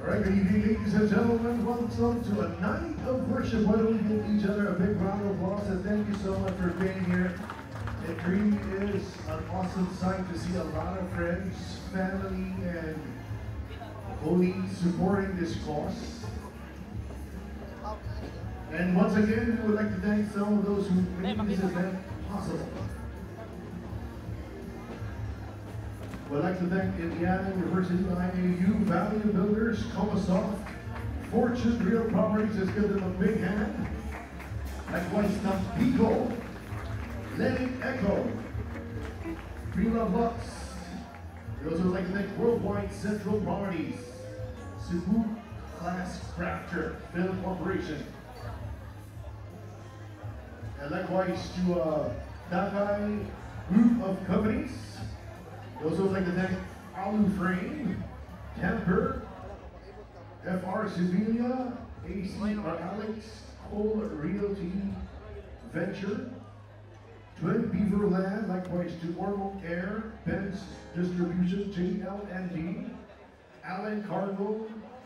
Right, good evening, ladies and gentlemen. Welcome to a night of worship. Why don't we give each other a big round of applause and thank you so much for being here. It really is an awesome sight to see a lot of friends, family, and colleagues supporting this cause. And once again, we would like to thank some of those who made this event possible. We'd like to thank Indiana University IAU, Value Builders, Comasoft, Fortune Real Properties. Let's give them a big hand. Likewise, Tampico, Lenny Echo, Prima Lux. We also would like to thank Worldwide Central Properties, Cebu Class Crafter Film Corporation. And likewise to Dakai Group of Companies. We also would like to thank Alu Frame, Temper, FR Sevilla, AC or Alex, Cole Realty Venture, Twin Beaver Land, likewise to Ormo Air, Benz Distribution, JL&D, Allen Cargo,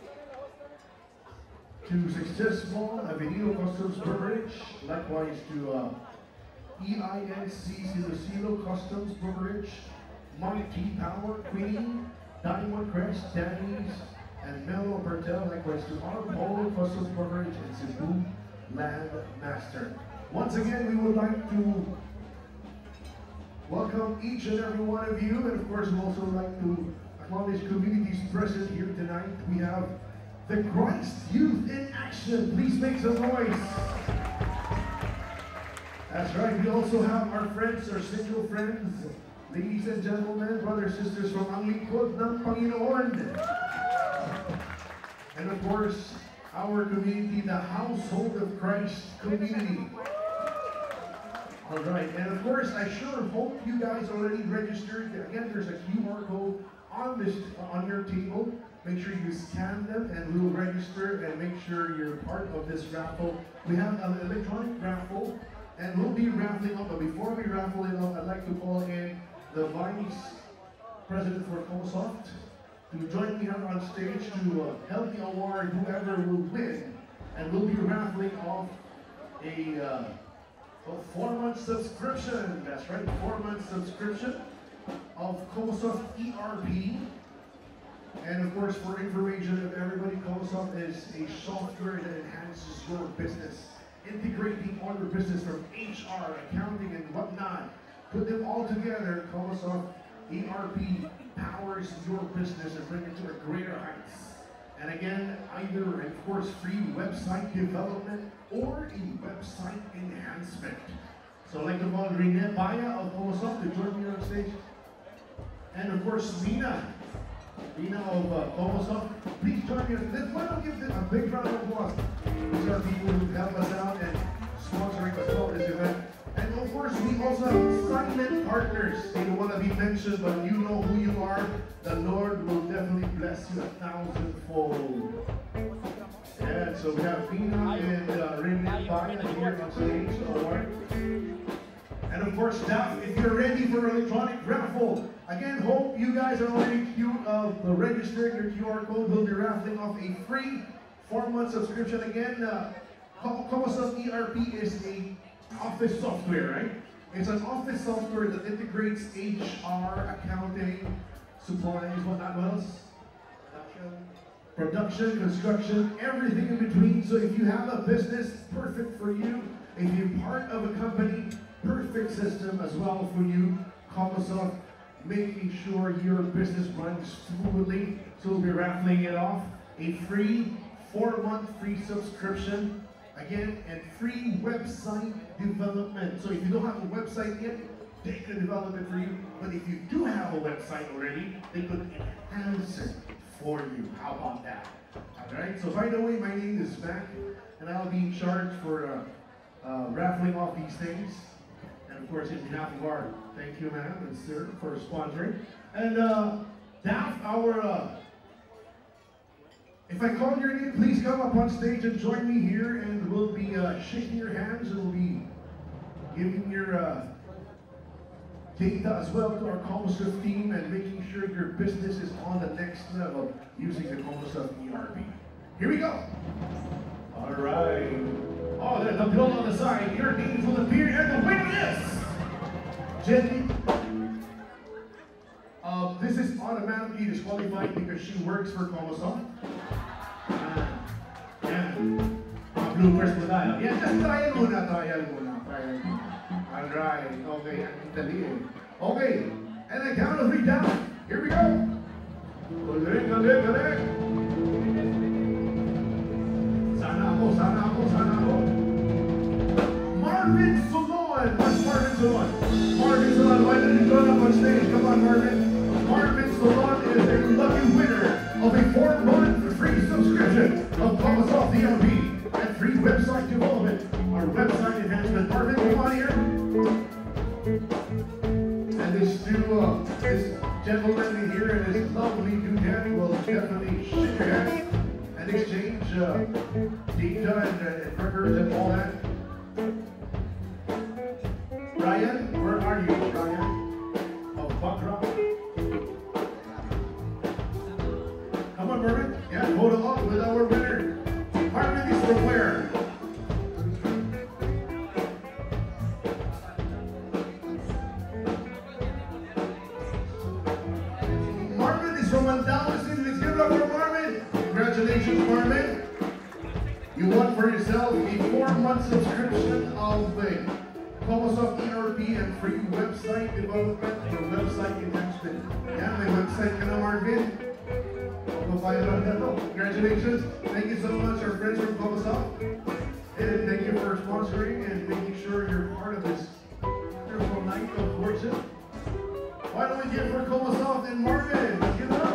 to Successful, Avenida Customs Brokerage, likewise to EINC Silosilo Customs Brokerage, Mighty Power, Queen, Diamond Crest, Danny's, and Melo Bertel, likewise to our Polo Customs Brokerage and Cebu Land Master. Once again, we would like to welcome each and every one of you, and of course, we also like to acknowledge communities present here tonight. We have the Christ Youth in Action. Please make some noise. That's right. We also have our friends, our single friends, ladies and gentlemen, brothers and sisters from Ang Lingkod ng Panginoon. And of course, our community, the Household of Christ community. All right, and of course, I sure hope you guys already registered. Again, there's a QR code on your table. Make sure you scan them and we will register and make sure you're part of this raffle. We have an electronic raffle and we'll be raffling up, but before we raffle it up, I'd like to call in the Vice President for Comasoft to join me here on stage to help me award whoever will win. And we'll be raffling off a 4-month subscription. That's right, 4-month subscription of Comasoft ERP. And of course, for information of everybody, Comasoft is a software that enhances your business, integrating all your business from HR, accounting, and whatnot. Put them all together. Comasoft ERP powers your business and bring it to a greater heights. And again, either, of course, free website development or a website enhancement. So I'd like to call Rene Baya of Comasoft to join me on stage. And of course, Mina of Comasoft, please join me. Why don't give them a big round of applause. These are people who help us out and sponsoring us for this event. And of course, we also have silent partners. They don't want to be mentioned, but you know who you are. The Lord will definitely bless you 1,000-fold. And so we have Mina and Rene Baya here on stage. And of course, staff, if you're ready for electronic raffle, again, hope you guys are already registered. Your QR code will be raffling off a free 4-month subscription. Again, Comasoft ERP is a office software, right? It's an office software that integrates HR, accounting, supplies, what else? Production, construction, everything in between. So if you have a business, perfect for you. If you're part of a company, perfect system as well for you. Comasoft, making sure your business runs smoothly. So we'll be raffling it off. A free 4-month free subscription. Again, and free website development. So if you don't have a website yet, they can develop it for you. But if you do have a website already, they could enhance it for you. How about that? All right. So by the way, my name is Mac, and I'll be in charge for raffling off these things. And of course, in behalf of our thank you, ma'am and sir, for sponsoring. And Daph, our if I call your name, please come up on stage and join me here, and we'll be shaking your hands, and we'll be giving your data as well to our ComoSwift team and making sure your business is on the next level using the ComoSwift ERP. Here we go. All right. Oh, there's the bill on the side. Your names will appear, and the winner is Jenny. This is automatically disqualified because she works for ComoSoft. Bloopers po tayo. Yeah, just trial muna. Alright, okay, ang dali eh. Okay, and the count of 3 down. Here we go. Correct. Sana ako. Marvin Solon. What's Marvin Solon? Marvin Solon, why don't you join up on stage? Come on, Marvin. Marvin Solon is a lucky winner of a 4-month free subscription of ComoSoft ERP and free website development or website enhancement. Marvin, come on here. And this gentleman in here and his lovely dudette will definitely shake your hand and exchange data and records and all that. Ryan, where are you, Ryan? Of Buckrock. Come on, Marvin. Yeah, vote along with our winner. Marvin is from where? Marvin is from Andalusia. Let's give it up for Marvin. Congratulations, Marvin. You won for yourself a 4-month subscription of the ComoSoft ERP and free website development or website enhancement. Yeah, my website ka na, Marvin. Congratulations. Thank you so much, our friends from ComoSoft. And thank you for sponsoring and making sure you're part of this wonderful night of worship. Why don't we give for ComoSoft and Marvin? Let's give it up.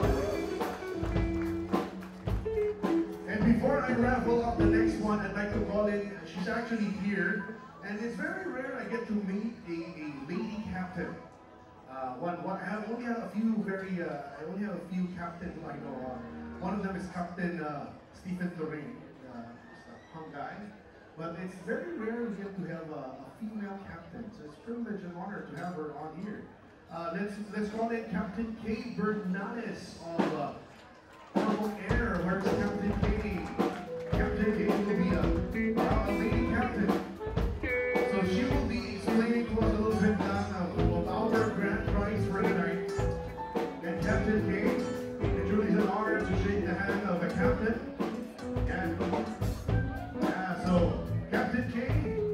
And before I raffle up the next one, I'd like to call in, she's actually here. And it's very rare I get to meet a lady captain. I only have a few captains who I know. One of them is Captain Stephen Lorraine, just a hung guy. But it's very rare we get to have a female captain, so it's a privilege and honor to have her on here. Let's call it Captain Kay Bernales of Purple Air. Where's Captain Kay? Captain Kay will be a lady captain. So she will be explaining to us a little bit of our grand prize for tonight. And Captain Kay, it truly is an honor to shake the hand of a captain. And so Captain Kay.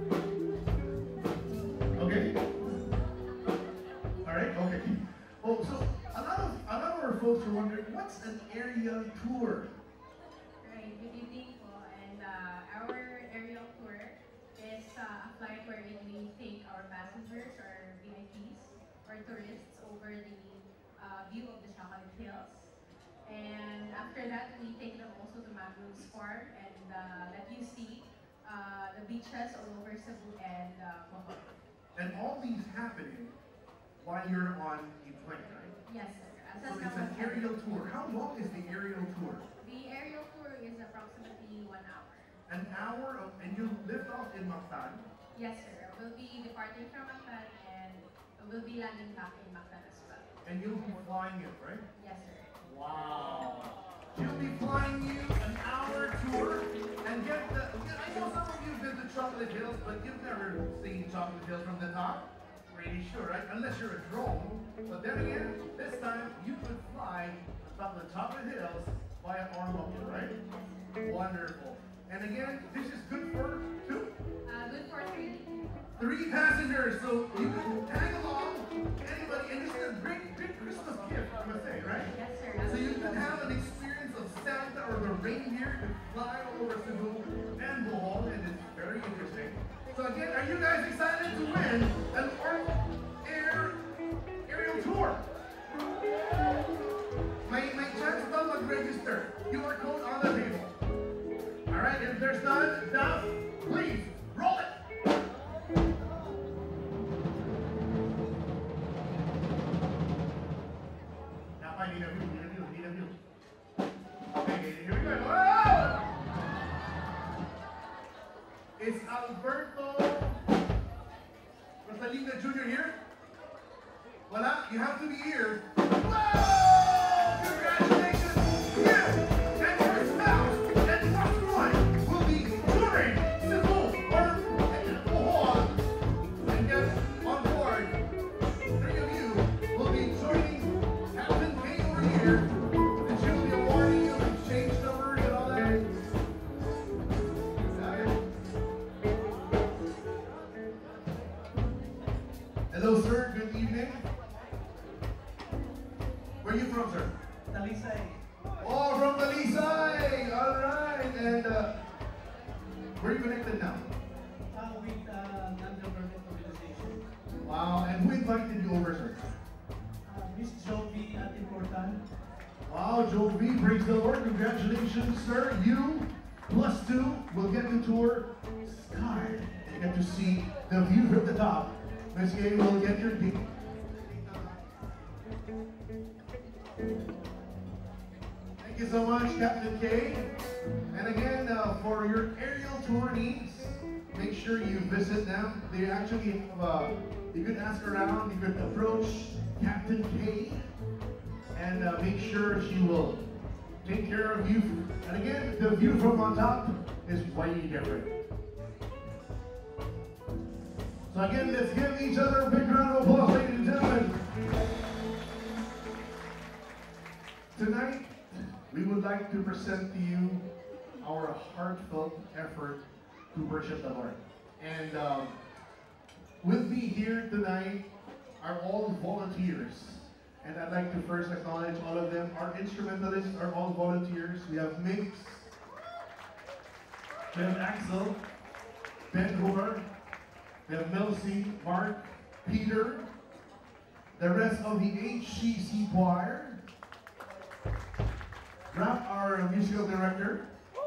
Okay. All right. Okay. Oh, so a lot of our folks are wondering, what's an aerial tour? Right. Good evening po. And our aerial tour is a flight wherein we take our passengers or VIPs or tourists over the view of the Chocolate Hills. And after that, we take them also to Mangroves Farm and let you see the beaches all over Cebu and Bohol. And all these happening while you're on a plane, right? Yes, sir. So it's an aerial tour. How long is the aerial tour? The aerial tour is approximately 1 hour. An hour and you lift off in Mactan? Yes, sir. We'll be departing from Mactan and we'll be landing back in Mactan as well. And you'll be flying it, right? Yes, sir. Wow. She'll be flying you an hour tour and I know some of you have been to Chocolate Hills, but you've never seen Chocolate Hills from the top. Pretty sure, right? Unless you're a drone. But then again, this time you could fly from the Chocolate Hills via Ormoc, right? Wonderful. And again, this is good for 2? Good for 3. 3 passengers, so you can tag along anybody, and this is a great Christmas gift, I must say, right? Yes, sir. So you can have an experience of Santa or the reindeer to fly all over Cebu and Bohol, and it's very interesting. So again, are you guys excited to win an aerial tour? May chance daw mag-register. QR code on the table. Alright, if there's none, now, please, roll it! Now I need a view. Okay, here we go. Whoa! Is Alberto Rosalina Jr. here? have to be here. Whoa! Congratulations! You and your spouse and plus one will be touring Cebu or Bohol and get on board. Three of you will be joining Captain Kay over here, and she will be awarding you exchange numbers and all that. Hello, sir. Good evening. Where are you from, sir? Talisay. Oh, from Talisay. All right. And where are you connected now? With non-government organization. Wow. And who invited you over, sir? Miss Jovi at Important. Wow, Joe V. Praise the Lord. Congratulations, sir. You plus two will get to tour Sky and get to see the view from the top. Miss Kay will get your date. Thank you so much, Captain Kay. And again, for your aerial tour needs, make sure you visit them. They actually have, you could ask around, you could approach Captain Kay and make sure she will take care of you. And again, the view from on top is way different. So again, let's give each other a big round of applause, ladies and gentlemen. Tonight, we would like to present to you our heartfelt effort to worship the Lord. And with me here tonight are all volunteers. And I'd like to first acknowledge all of them. Our instrumentalists are all volunteers. We have Mix, we have Axel, Ben Hoover, we have Melcy, Mark, Peter, the rest of the HCC choir, Rap, our musical director,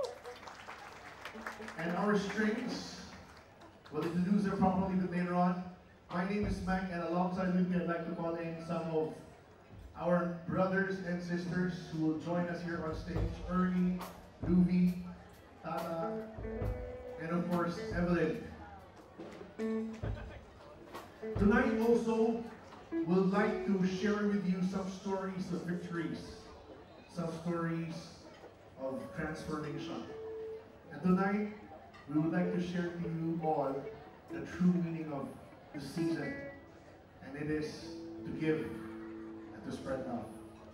and our strings. We'll introduce them properly later on. My name is Mac, and alongside with me, I'd like to call in some of our brothers and sisters who will join us here on stage. Ernie, Luby, Tata, and of course, Evelyn. Tonight also, we'd like to share with you some stories of victories, some stories of transformation. And tonight, we would like to share to you all the true meaning of the season. And it is to give and to spread love.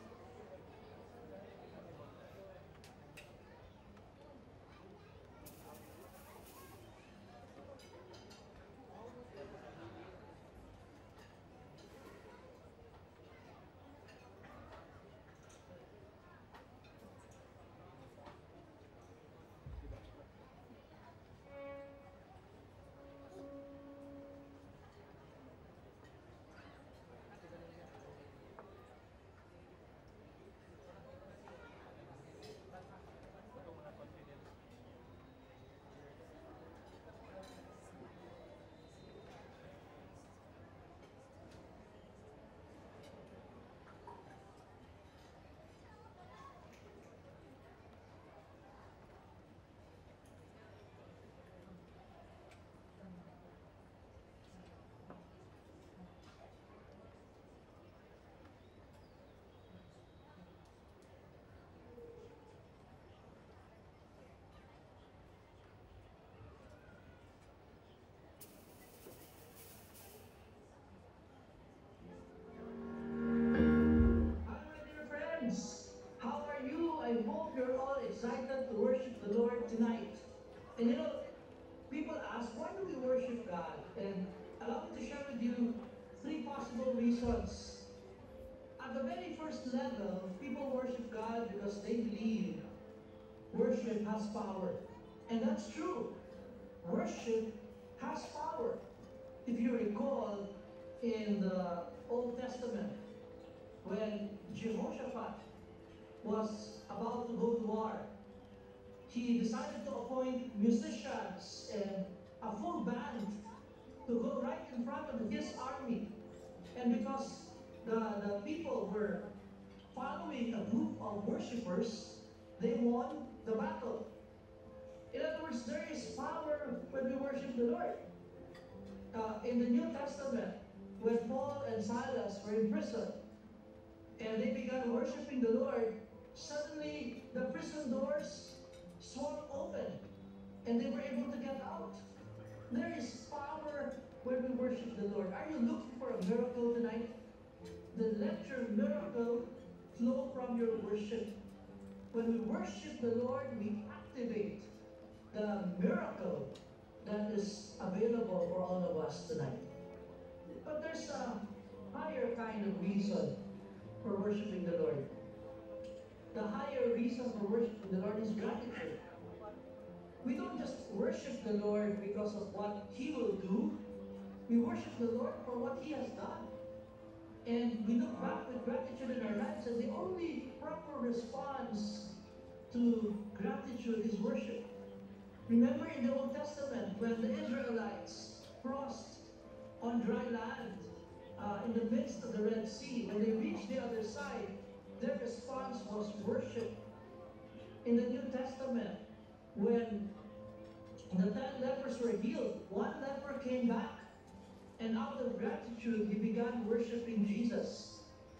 excited to worship the Lord tonight. And you know, people ask, why do we worship God? And allow me to share with you 3 possible reasons. At the very first level, people worship God because they believe worship has power. And that's true. Worship has power. If you recall, in the Old Testament, when Jehoshaphat was about to go to war, he decided to appoint musicians and a full band to go right in front of his army. And because the people were following a group of worshipers, they won the battle. In other words, there is power when we worship the Lord. In the New Testament, when Paul and Silas were in prison, and they began worshiping the Lord, suddenly the prison doors swung open and they were able to get out. There is power when we worship the Lord. Are you looking for a miracle tonight? Then let your miracle flow from your worship. When we worship the Lord, we activate the miracle that is available for all of us tonight. But there's a higher kind of reason for worshiping the Lord. The higher reason for worshiping the Lord is gratitude. We don't just worship the Lord because of what He will do. We worship the Lord for what He has done. And we look back with gratitude in our lives, and the only proper response to gratitude is worship. Remember in the Old Testament when the Israelites crossed on dry land in the midst of the Red Sea, when they reached the other side, their response was worship. In the New Testament, when the 10 lepers were healed, one leper came back, and out of gratitude, he began worshiping Jesus.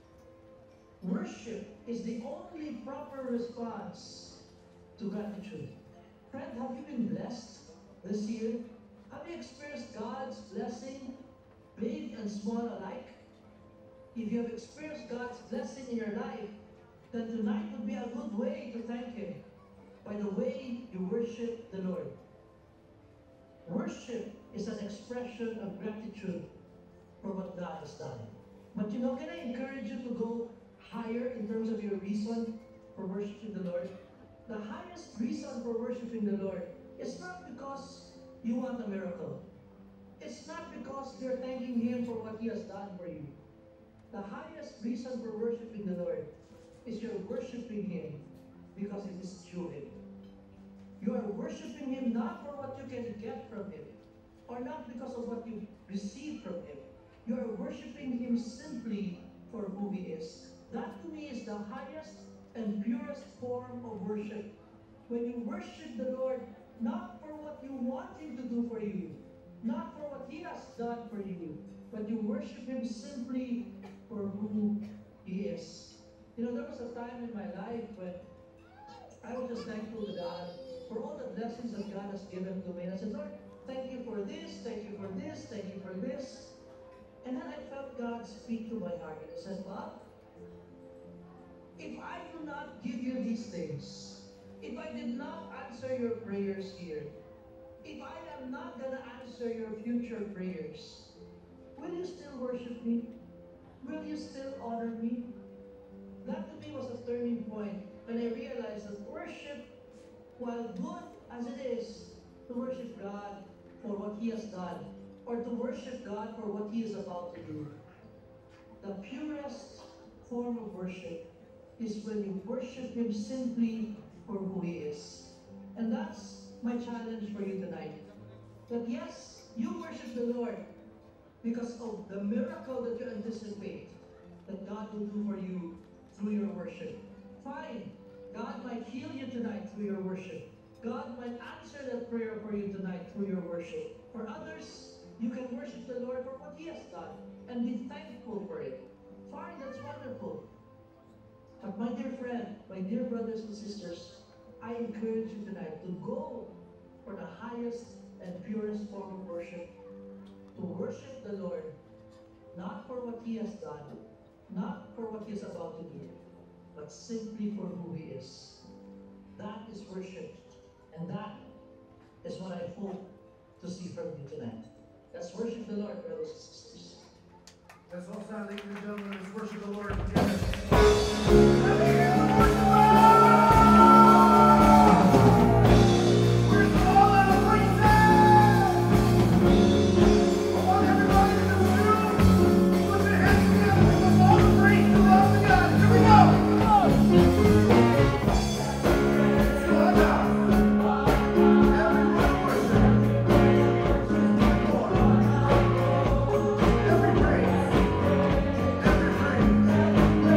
Worship is the only proper response to gratitude. Friend, have you been blessed this year? Have you experienced God's blessing, big and small alike? If you have experienced God's blessing in your life, then tonight would be a good way to thank Him by the way you worship the Lord. Worship is an expression of gratitude for what God has done. But can I encourage you to go higher in terms of your reason for worshiping the Lord? The highest reason for worshiping the Lord is not because you want a miracle. It's not because you're thanking Him for what He has done for you. The highest reason for worshiping the Lord is you're worshiping Him because it is through Him. You are worshiping Him not for what you can get from Him, or not because of what you receive from Him. You are worshiping Him simply for who He is. That to me is the highest and purest form of worship. When you worship the Lord not for what you want Him to do for you, not for what He has done for you, but you worship Him simply for who He is. There was a time in my life when I was just thankful to God for all the blessings that God has given to me. And I said, Lord, thank you for this, thank you for this, thank you for this. And then I felt God speak to my heart. And He said, Bob, if I do not give you these things, if I did not answer your prayers here, if I am not going to answer your future prayers, will you still worship me? Will you still honor me? That to me was a turning point when I realized that worship, while good as it is to worship God for what He has done, or to worship God for what He is about to do, the purest form of worship is when you worship Him simply for who He is. And that's my challenge for you tonight. That yes, you worship the Lord because of the miracle that you anticipate that God will do for you through your worship. Fine. God might heal you tonight through your worship. God might answer that prayer for you tonight through your worship. For others, you can worship the Lord for what He has done and be thankful for it. Fine, that's wonderful. But my dear friend, my dear brothers and sisters, I encourage you tonight to go for the highest and purest form of worship. To worship the Lord, not for what He has done, not for what He is about to do, but simply for who He is. That is worship. And that is what I hope to see from you tonight. Let's worship the Lord, brothers and sisters. Let's all stand, ladies and gentlemen. Let's worship the Lord together. Every praise,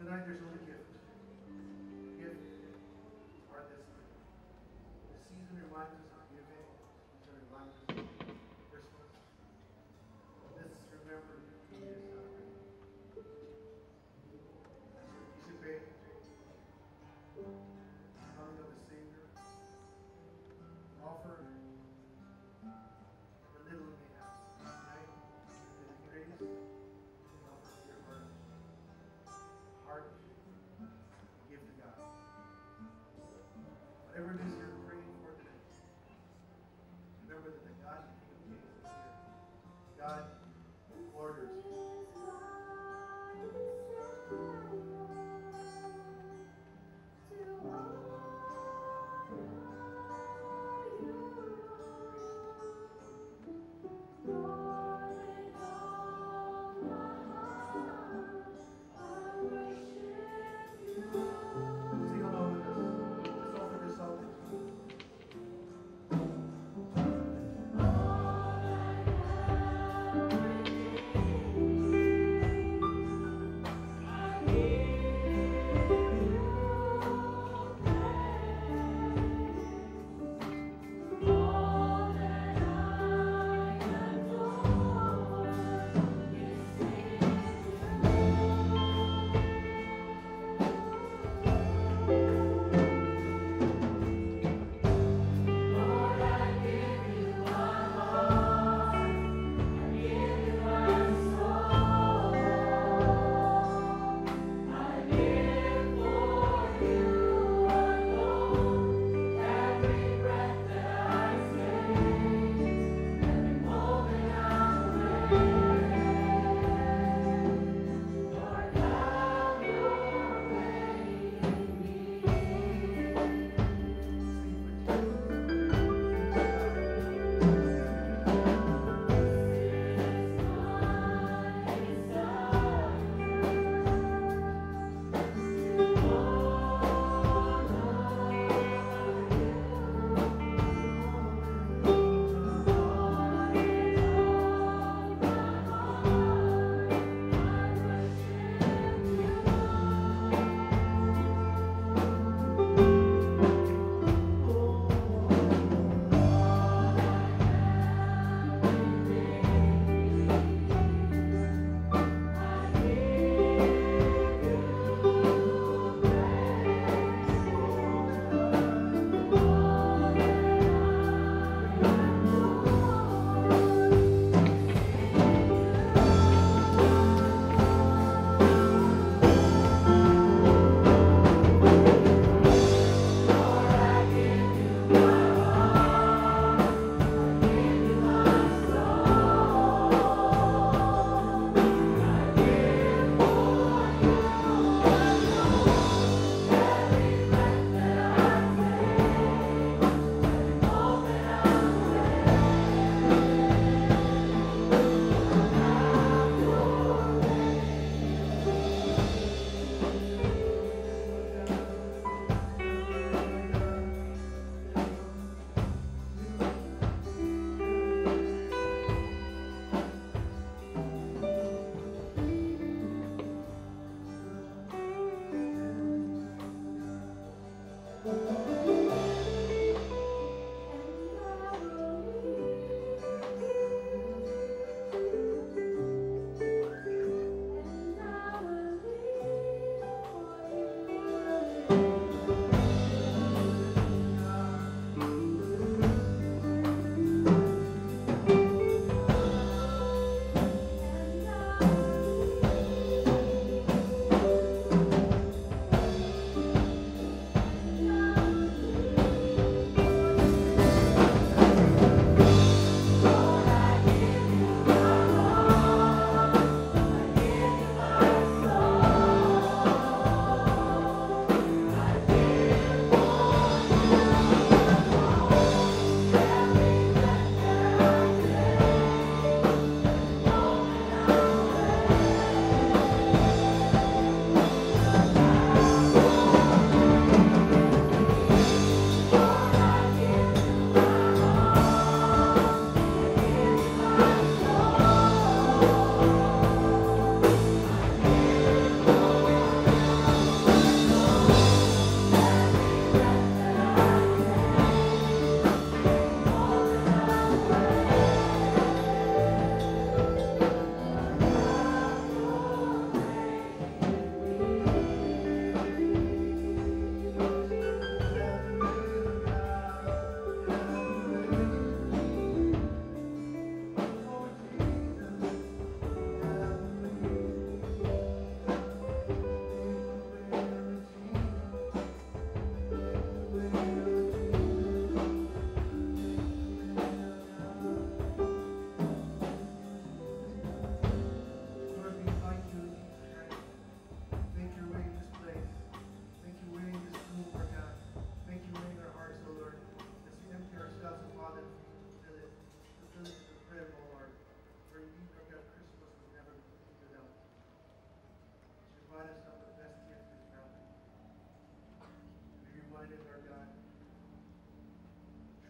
tonight there's only gift. Gift are this. The season reminds us of giving. The season reminds us of Christmas. Let's remember He is anticipate the coming of the Savior. Offer the little we have tonight, the greatest. Offer your heart, give to God. Whatever it is you're praying for today,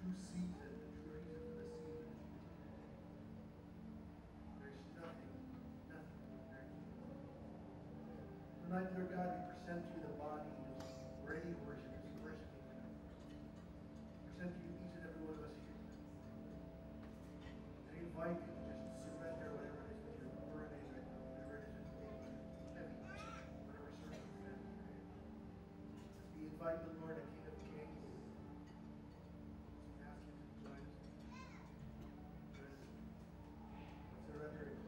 true season, the true reason for the season. There's nothing compared to you. Tonight, Lord God, we present to you the body of ready worshipers, worshiping tonight. Present to you each and every one of us here. And we invite you to just surrender whatever it is that you're burning right now, whatever it is that you're heavy, whatever circumstance you're in. As we invite the Lord, the King of Kings, we ask him to join us. Surrender it.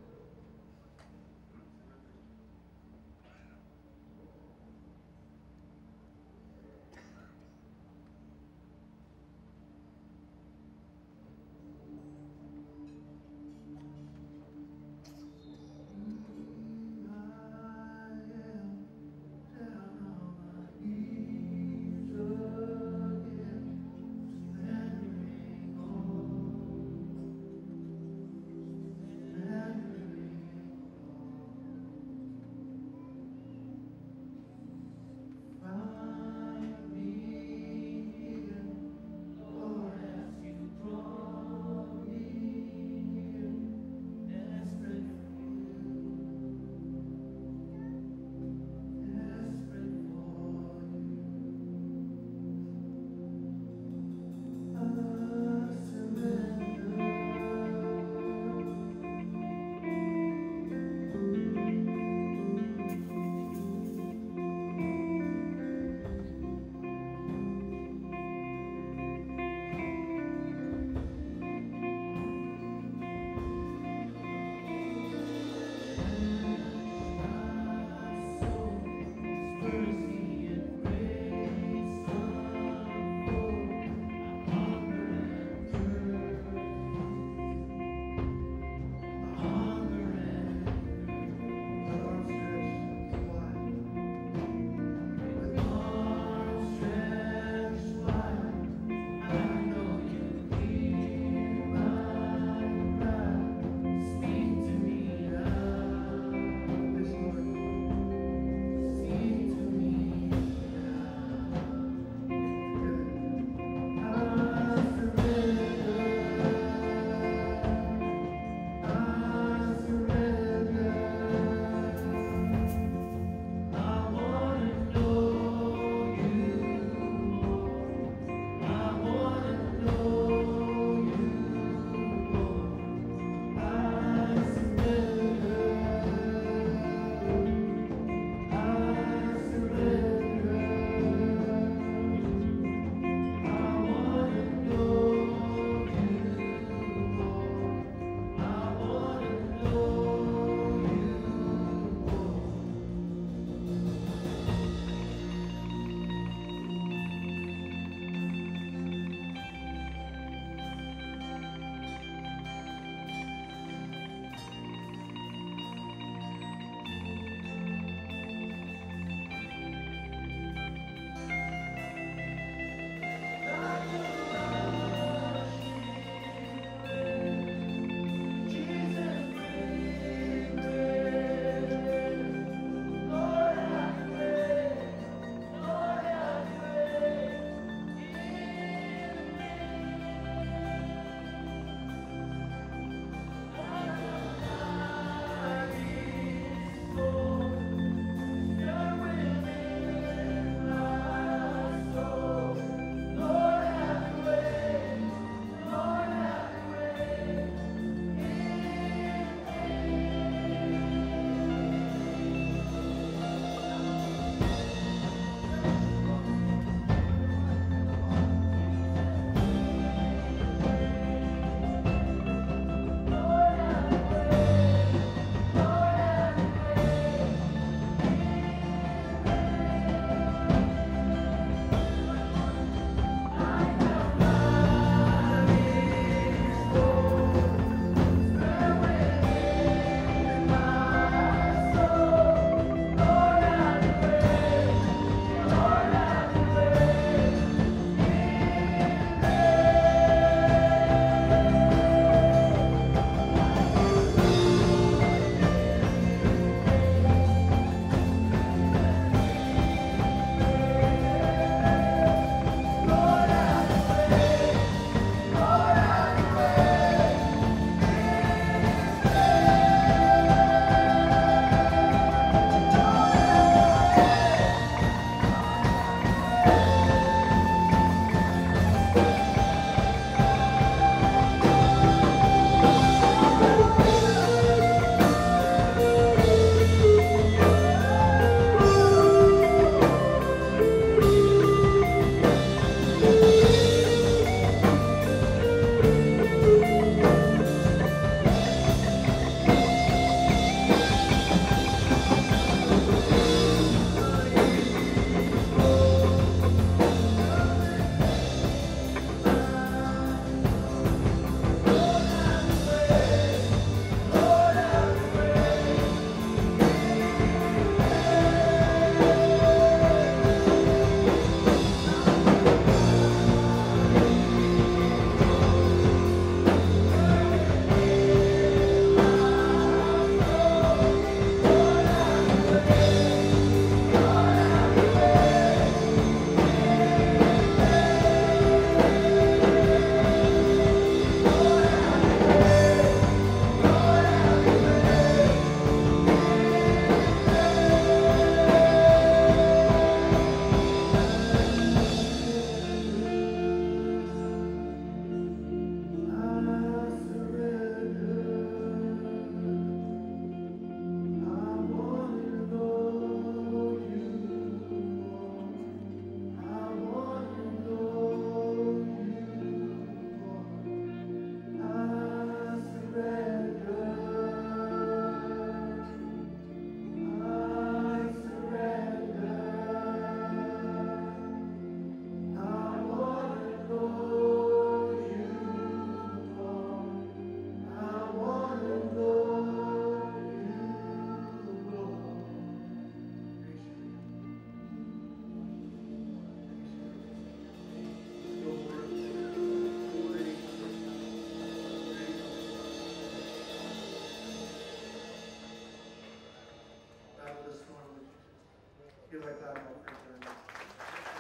I am down on my knees.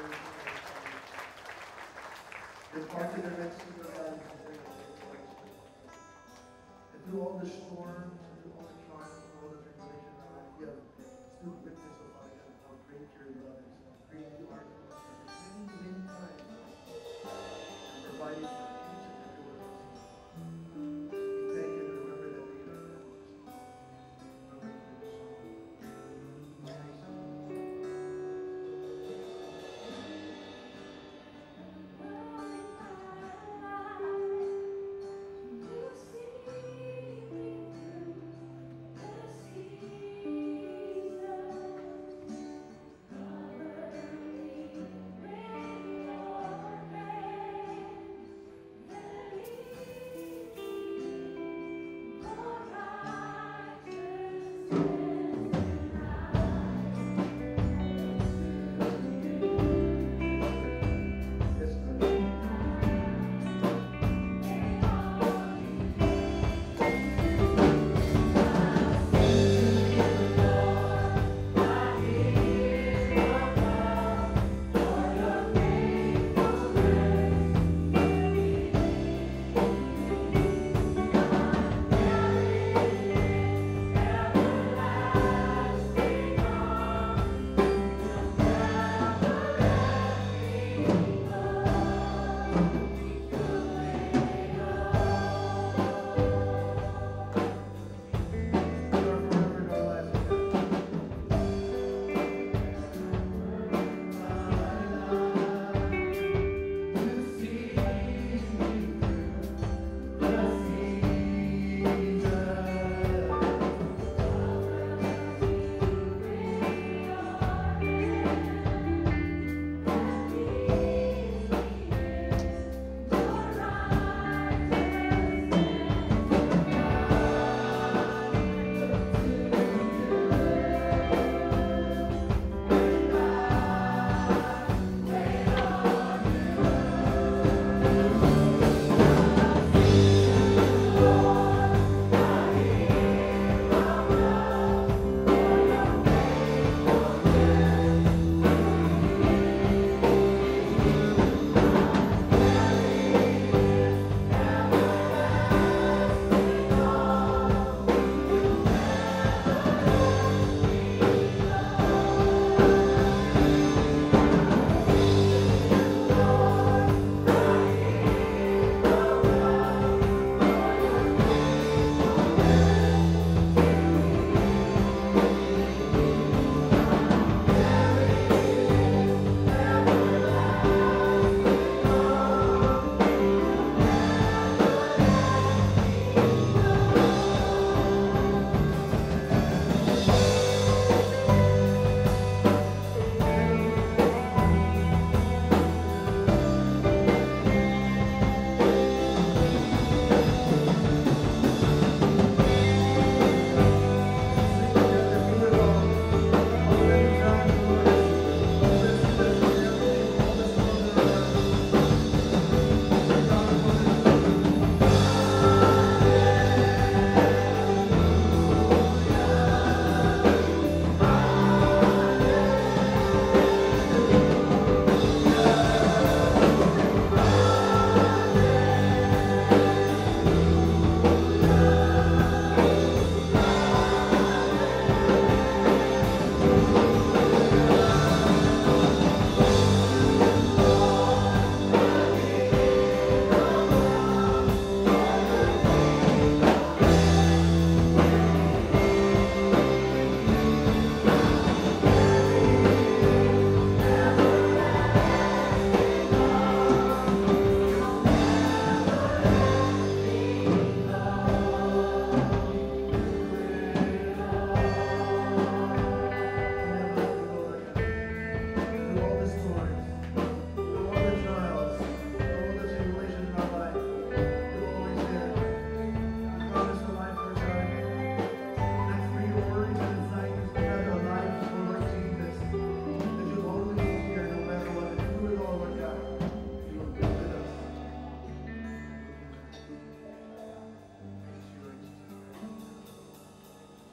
Departed their Mexican God. And through all the storms, and through all the trials, and all the tribulations of life, you have still witness of God, how great your love is, how great you are to us. Many, many times, and provided for each and every one of us. We thank you and remember that we are yours. Remember your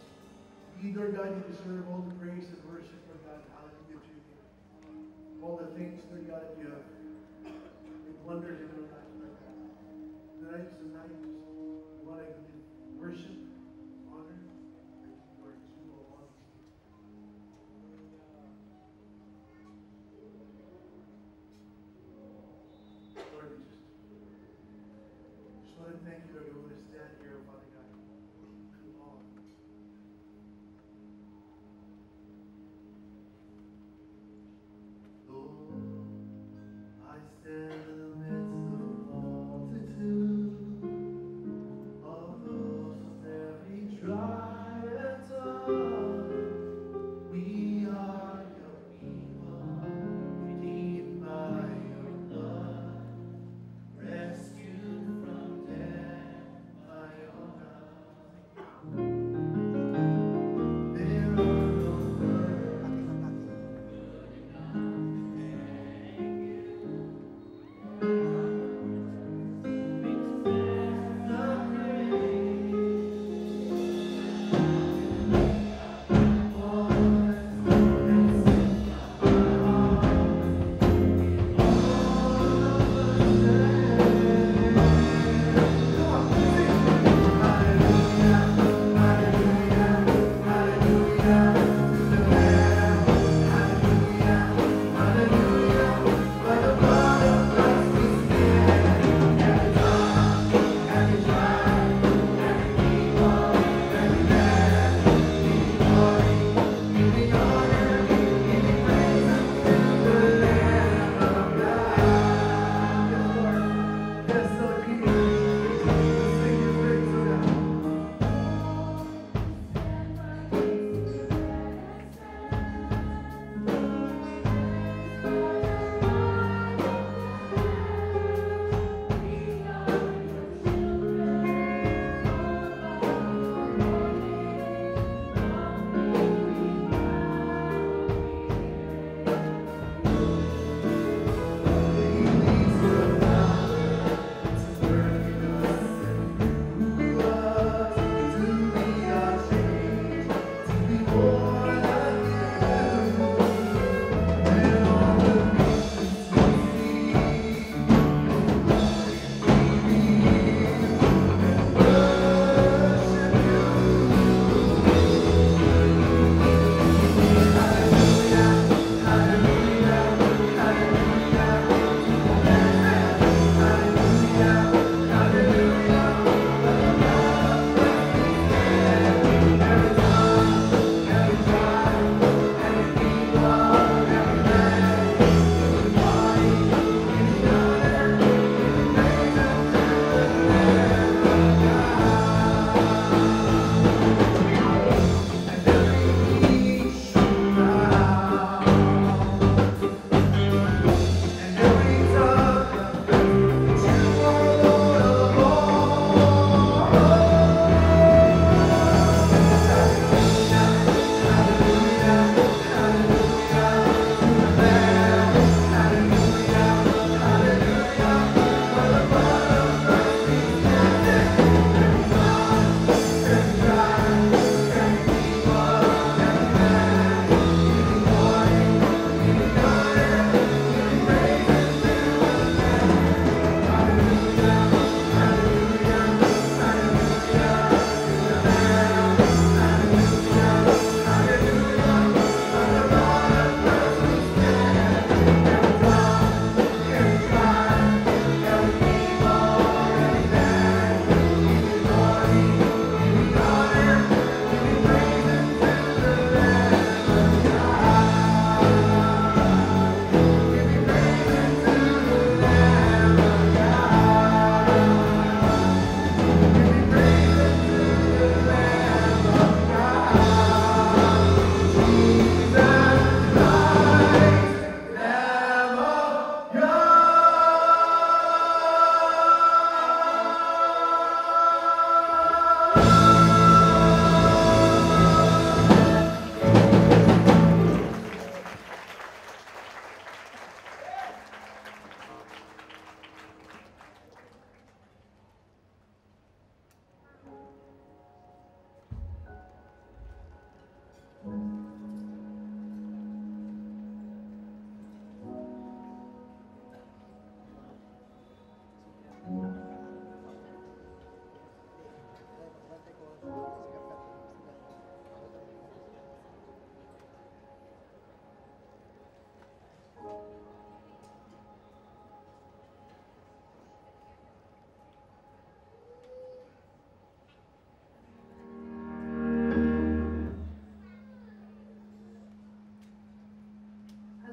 Lord God, you deserve all the praise and worship, Lord God. Hallelujah to you. All the things, Lord God, that you have wondered in our lives, Lord God. Tonight is the night we want to give worship, honor, and Lord, to all of you. Lord, we just want to thank you, Lord. We want to stand here, Father God. Come on. Lord, I stand in the midst of a multitude of those of every tribe and tongue. We are your people, redeemed by your blood, rescued from death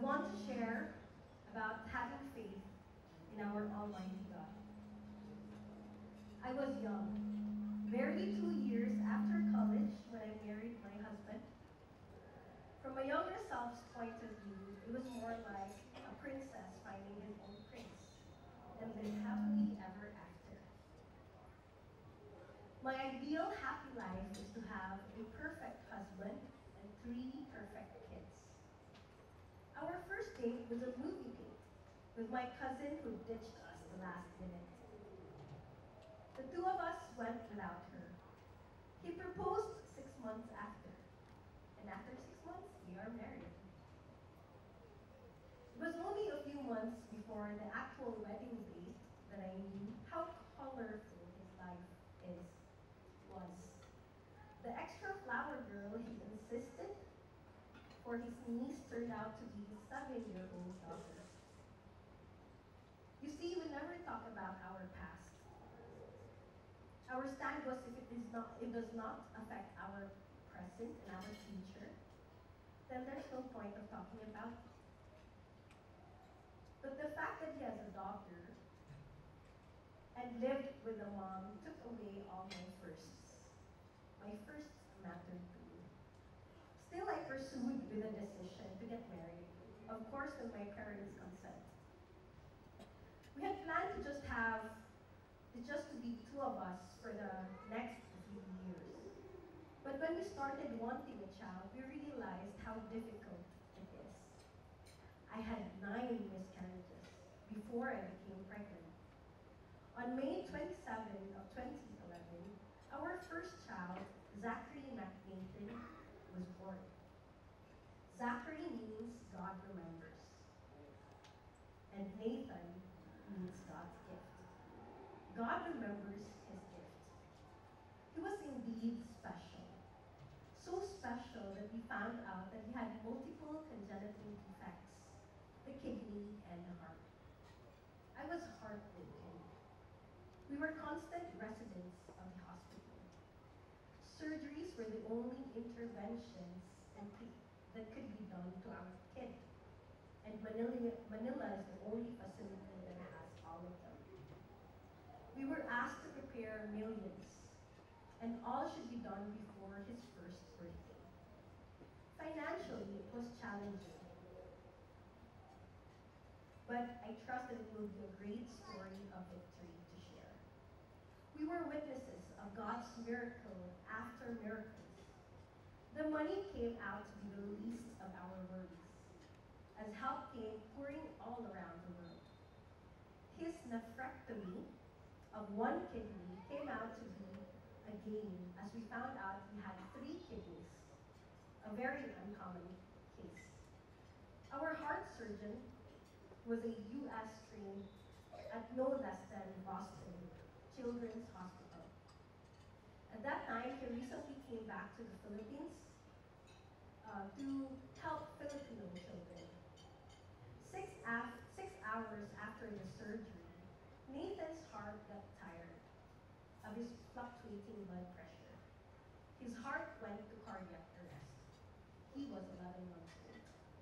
want to share about having faith in our Almighty God. I was young, barely 2 years after college when I married my husband. From my younger self's point of view, it was more like a princess finding his own prince and live happily ever after. My ideal happy life is to have a perfect husband and 3 perfect kids. Our first date was a movie date with my cousin who ditched us the last minute. The 2 of us went without her. He proposed 6 months after, and after 6 months, we are married. It was only a few months before the actual wedding date that I knew how colorful his life was. The extra flower girl he insisted for his niece turned out to be his 7-year-old daughter. You see, we never talk about our past. Our stand was if it does not affect our present and our future, then there's no point of talking about it. But the fact that he has a daughter and lived with a mom took away all my firsts. My first mattered to me. Still, I pursued with a decision to get married, of course with my parents' consent. We had planned to just to be 2 of us for the next few years. But when we started wanting a child, we realized how difficult it is. I had 9 miscarriages before I became pregnant. On May 27 of 2011, our first child, Zachary McNathan, was born. Zachary means God remembers, and Nathan means God's gift. God remembers his gift. He was indeed special. So special that we found out that he had multiple congenital defects, the kidney and the heart. I was heartbroken. We were constant residents of the hospital. Surgeries were the only interventions that could be done to our kid. And Manila is the only facility that has all of them. We were asked to prepare millions, and all should be done before his first birthday. Financially, it was challenging, but I trust that it will be a great story of victory to share. We were witnesses of God's miracle after miracles. The money came out to be the least of our worries, as help came pouring all around the world. His nephrectomy of 1 kidney came out to be a gain, as we found out he had 3 kidneys, a very uncommon case. Our heart surgeon was a U.S. trained at no less than Boston Children's Hospital. At that time, he recently came back to the Philippines to help Filipino children. 6 hours after the surgery, Nathan's heart got tired of his fluctuating blood pressure. His heart went to cardiac arrest. He was 11 months old.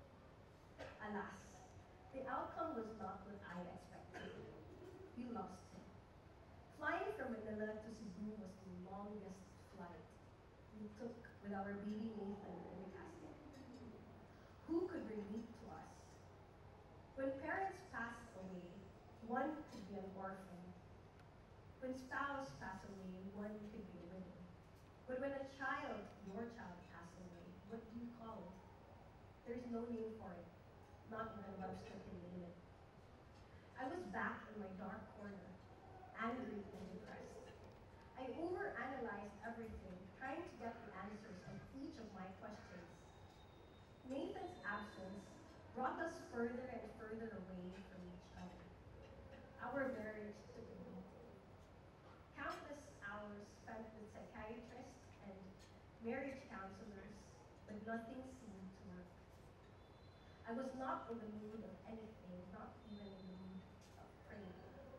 Alas, the outcome was not what I expected. We lost him. Flying from Manila to Cebu was the longest flight we took with our baby Nathan in the casket. Who could relate to us? When parents pass away, one could be an orphan. When spouse pass away, one could be a widow. But when your child pass away, what do you call it? There's no name for it. Not even Webster can name it. I was back in my dark corner, angry and depressed. I overanalyzed everything, trying to get the answers of each of my questions. Nathan's absence brought us further and further away from each other. Our marriage took a beating. Countless hours spent with psychiatrists and marriage counselors, but nothing seemed to work. I was not in the mood of anything, not even in the mood of praying.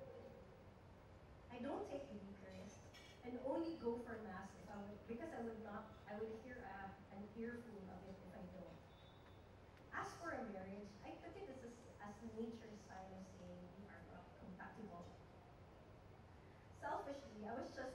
I don't take the Eucharist and only go for Mass because I would hear an earful of it if I don't. As for a marriage, I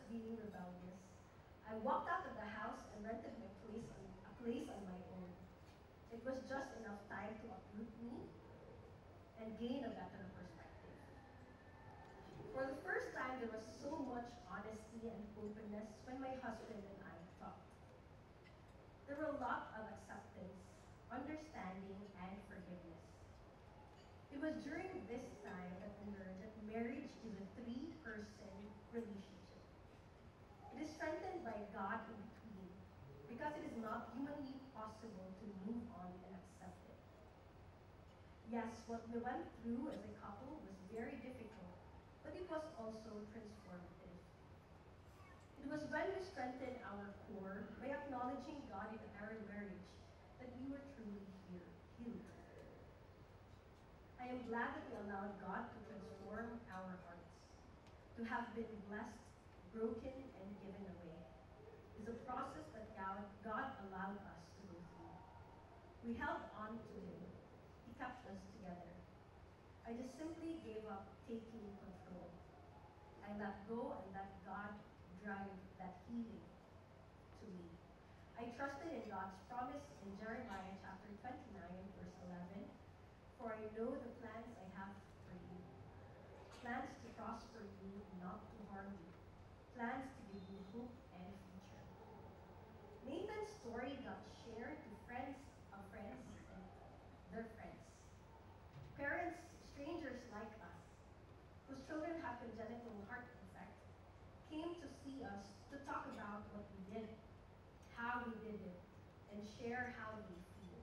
being rebellious, I walked out of the house and rented a place on my own. It was just enough time to uproot me and gain a better perspective. For the first time, there was so much honesty and openness when my husband and I talked. There were a lot of acceptance, understanding, and forgiveness. It was during this time that we learned that marriage is a three-person relationship. It is strengthened by God in between because it is not humanly possible to move on and accept it. Yes, what we went through as a couple was very difficult, but it was also transformative. It was when we strengthened our core by acknowledging God in our marriage that we were truly healed. I am glad that we allowed God to transform our hearts. To have been blessed, broken, and given away is a process that God allowed us to go through. We held on to Him. He kept us together. I just simply gave up taking control. I let go and let God drive that healing to me. I trusted in God's promise in Jeremiah chapter 29, verse 11. For I know the plans I have for you. Plans to prosper you, not to harm you. Plans to give you hope and a future. Nathan's story got shared to friends of friends and their friends. Parents, strangers like us, whose children have congenital heart defect, came to see us to talk about what we did, how we did it, and share how we feel.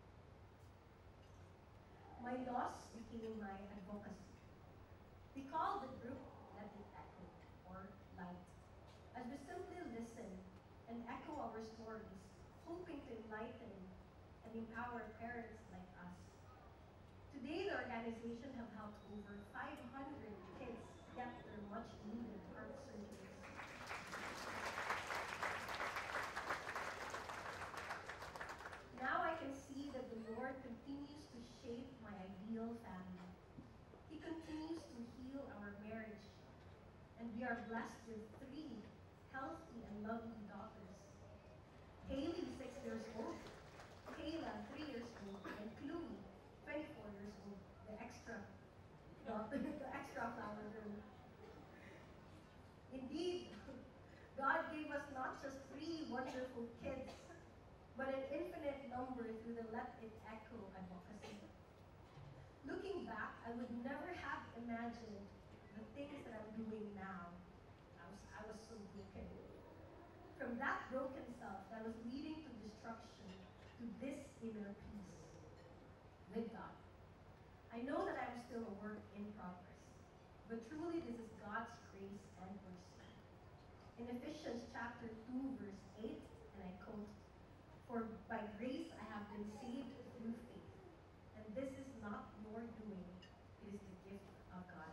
My loss became my advocacy. We called the group Let It Echo, or Light, as we simply listen and echo our stories, hoping to enlighten and empower parents like us. Today, the organization have helped over 500 kids get their much-needed heart surgeries. Now I can see that the Lord continues to shape my ideal family. He continues to heal our marriage, and we are blessed with 3 healthy and lovely daughters. Haley, 6 years old, Kayla, 3 years old, and Chloe, 24 years old, the extra flower girl. Indeed, God gave us not just 3 wonderful kids, but an infinite number through the Let It Echo advocacy. Looking back, I would never have imagined the things that I'm doing now. I was so broken. From that broken self that was leading to destruction to this inner peace with God. I know that I'm still a work in progress, but truly this is God's grace and mercy. In Ephesians chapter 2, verse 8, and I quote, "For by grace I have been saved through faith, and this is not your doing, it is the gift of God."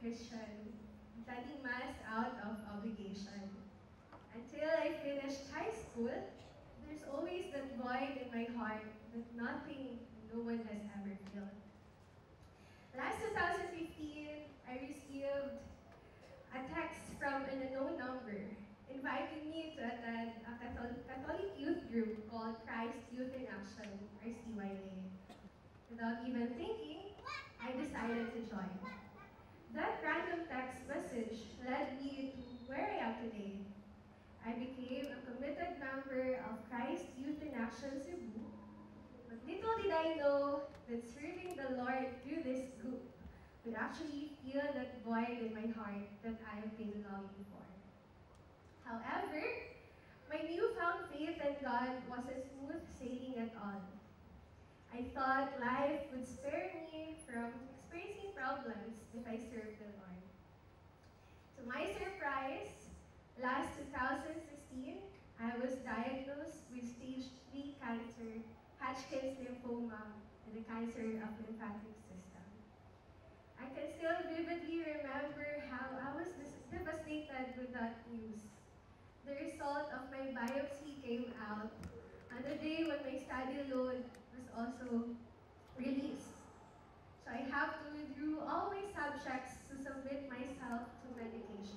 Christian, attending Mass out of obligation. Until I finished high school, there's always that void in my heart that nothing, no one has ever filled. Last 2015, I received a text from an unknown number inviting me to attend a Catholic youth group called Christ Youth in Action, or CYA. Without even thinking, I decided to join. That random text message led me to where I am today. I became a committed member of Christ Youth in Action Cebu, but little did I know that serving the Lord through this group would actually fill that void in my heart that I have been longing for. However, my newfound faith in God wasn't smooth sailing at all. I thought life would spare me from experiencing problems if I served the Lord. To my surprise, last 2016, I was diagnosed with stage 3 cancer, Hodgkin's lymphoma, and the cancer of lymphatic system. I can still vividly remember how I was devastated with that news. The result of my biopsy came out on the day when my study load was also released. So I have to withdraw all my subjects to submit myself to medication.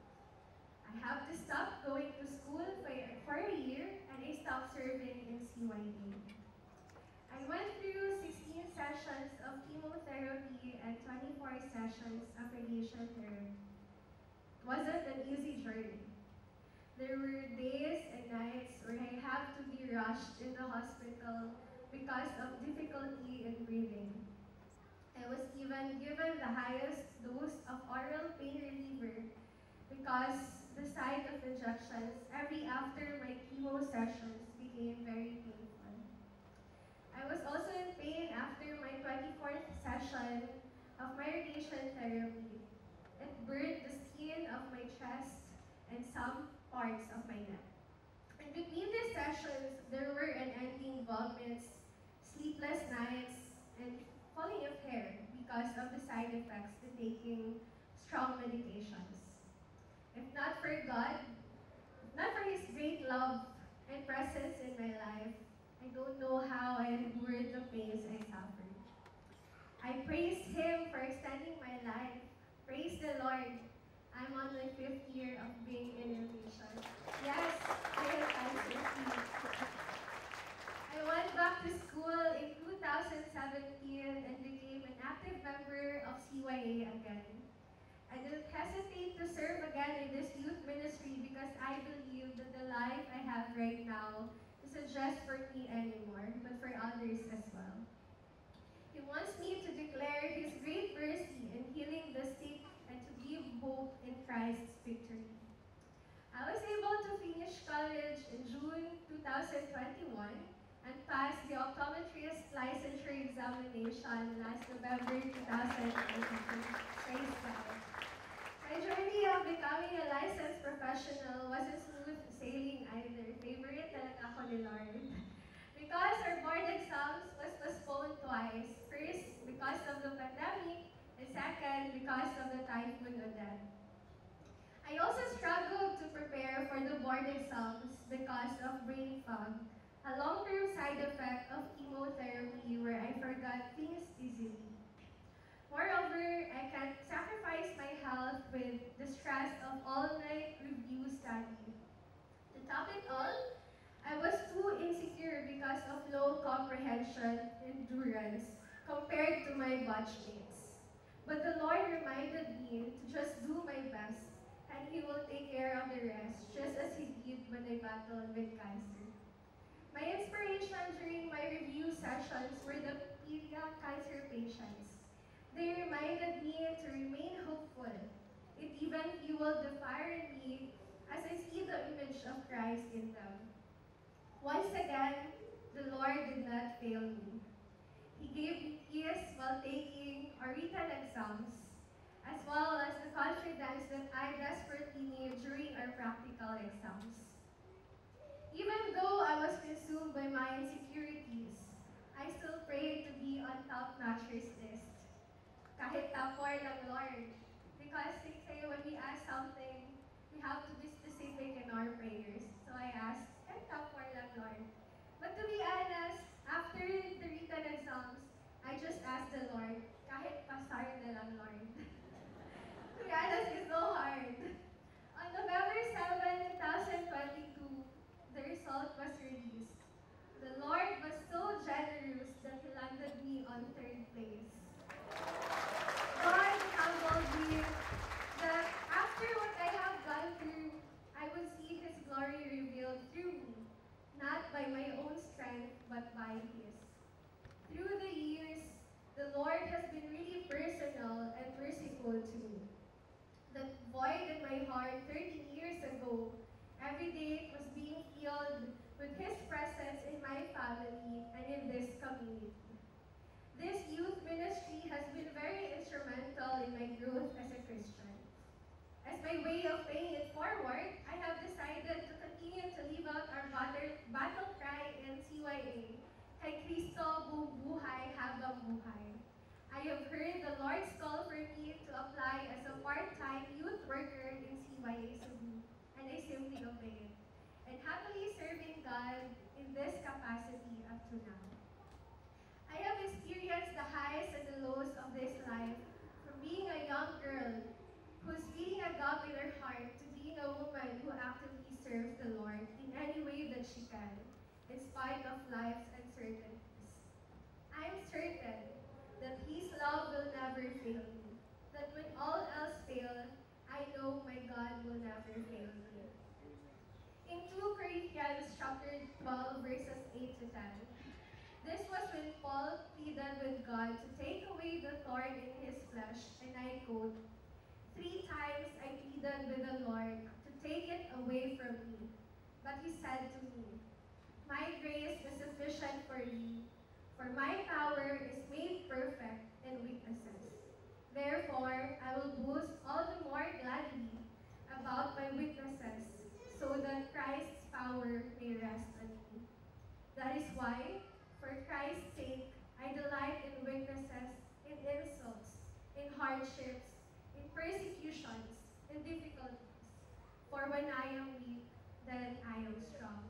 I have to stop going to school for a year, and I stopped serving in CYA. I went through 16 sessions of chemotherapy and 24 sessions of radiation therapy. It wasn't an easy journey. There were days and nights where I had to be rushed in the hospital because of difficulty in breathing. I was even given the highest dose of oral pain reliever because the sight of injections every after my chemo sessions became very painful. I was also in pain after my 24th session of my radiation therapy. It burned the skin of my chest and some parts of my neck. In between these sessions, there were unending vomits, sleepless nights, and falling of hair because of the side effects to taking strong medications. If not for God, if not for His great love and presence in my life, I don't know how I endured the pains I suffered. I praise Him for extending my life. Praise the Lord. I'm on my 5th year of being in your mission. Yes, I am cancer-free. I went back to school in 2017 and became an active member of CYA again. I didn't hesitate to serve again in this youth ministry because I believe that the life I have right now isn't just for me anymore, but for others as well. He wants me to declare His great mercy in healing the sick and to give hope in Christ's victory. I was able to finish college in June 2021 and pass the optometrist licensure examination last November 2022. Praise God. My journey of becoming a licensed professional wasn't smooth sailing either. Favorite talaga ako ni Lord. Because our board exams was postponed twice. First, because of the pandemic, and second, because of the Typhoon Odette. I also struggled to prepare for the board exams because of brain fog, a long-term side effect of chemotherapy where I forgot things easily. Moreover, I can't sacrifice my health with the stress of all-night review study. To top it all, I was too insecure because of low comprehension endurance compared to my batchmates. But the Lord reminded me to just do my best and He will take care of the rest, just as He did when I battled with cancer. My inspiration during my review sessions were the pediatric cancer patients. They reminded me to remain hopeful. It even fueled the fire in me as I see the image of Christ in them. Once again, the Lord did not fail me. He gave me peace while taking our written exams, as well as the confidence that I desperately need during our practical exams. Even though I was consumed by my insecurities, I still prayed to be on top notcher's list. Kahit top 4 lang, Lord. because they say when we ask something, we have to be specific in our prayers. So I asked, kahit top 4 lang, Lord. But to be honest, after the written exams, I just asked the Lord, kahit pasar na lang, Lord. To be honest, it's so hard. On November 7, 2022, the result was released. The Lord was so generous that He landed me on 3rd place. God humbled me that after what I have gone through, I would see His glory revealed through me, not by my own strength, but by His. Through the years, the Lord has been really personal and merciful to me. The void in my heart 13 years ago, every day was being filled with His presence in my family and in this community. This youth ministry has been very instrumental in my growth as a Christian. As my way of paying it forward, I have decided to continue to live out our battle cry in CYA, Kay Kristo bubuhay habang buhay. I have heard the Lord's call for me to apply as a part-time youth worker in CYA Cebu, and I simply obeyed, and happily serving God in this capacity up to now. I have experienced the highs and the lows of this life, from being a young girl who's feeling a gap in her heart to being a woman who actively serves the Lord in any way that she can, in spite of life's uncertainties. I am certain that His love will never fail me, that when all else fails, I know my God will never fail me. In 2 Corinthians chapter 12, verses 8 to 10, this was when Paul pleaded with God to take away the thorn in his flesh, and I quote, "3 times I pleaded with the Lord to take it away from me, but He said to me, my grace is sufficient for you, for my power is made perfect in weaknesses. Therefore, I will boast all the more gladly about my weaknesses, so that Christ's power may rest on me. That is why, for Christ's sake, I delight in weaknesses, in insults, in hardships, in persecutions, in difficulties. For when I am weak, then I am strong."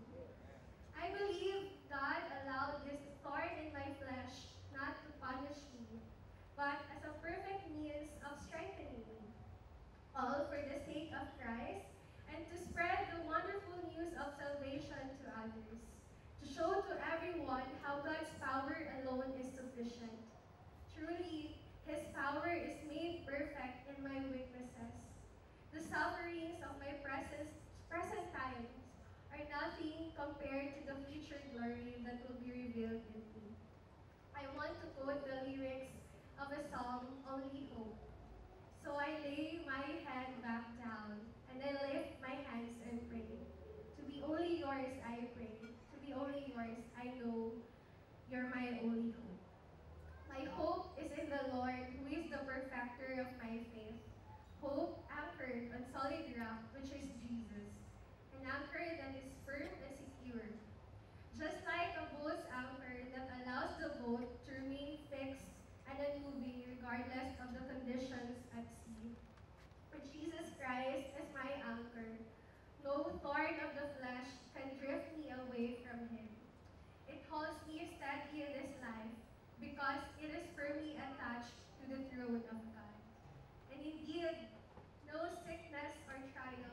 I believe God allowed this thorn in my flesh not to punish me, but as a perfect means of strengthening me, all for the sake of Christ, and to spread the wonderful news of salvation to others, to show to everyone how God's power alone is sufficient. Truly, His power is made perfect in my weaknesses. The sufferings of my present times are nothing compared to the future glory that will be revealed in me. I want to quote the lyrics of a song, Only Hope. So I lay my head back down, and I lift my hands and pray. To be only yours, I pray. To be only yours, I know you're my only hope. My hope is in the Lord, who is the perfecter of my faith. Hope anchored on solid rock, which is Jesus. An anchor that is firm and secure. Just like a boat's anchor that allows the boat to remain fixed and unmoving regardless of the conditions at sea. For Jesus Christ is my anchor. No thorn of the flesh can drift me away from Him. It holds me steady in this life because it is firmly attached to the throne of God. And indeed, no sickness or trial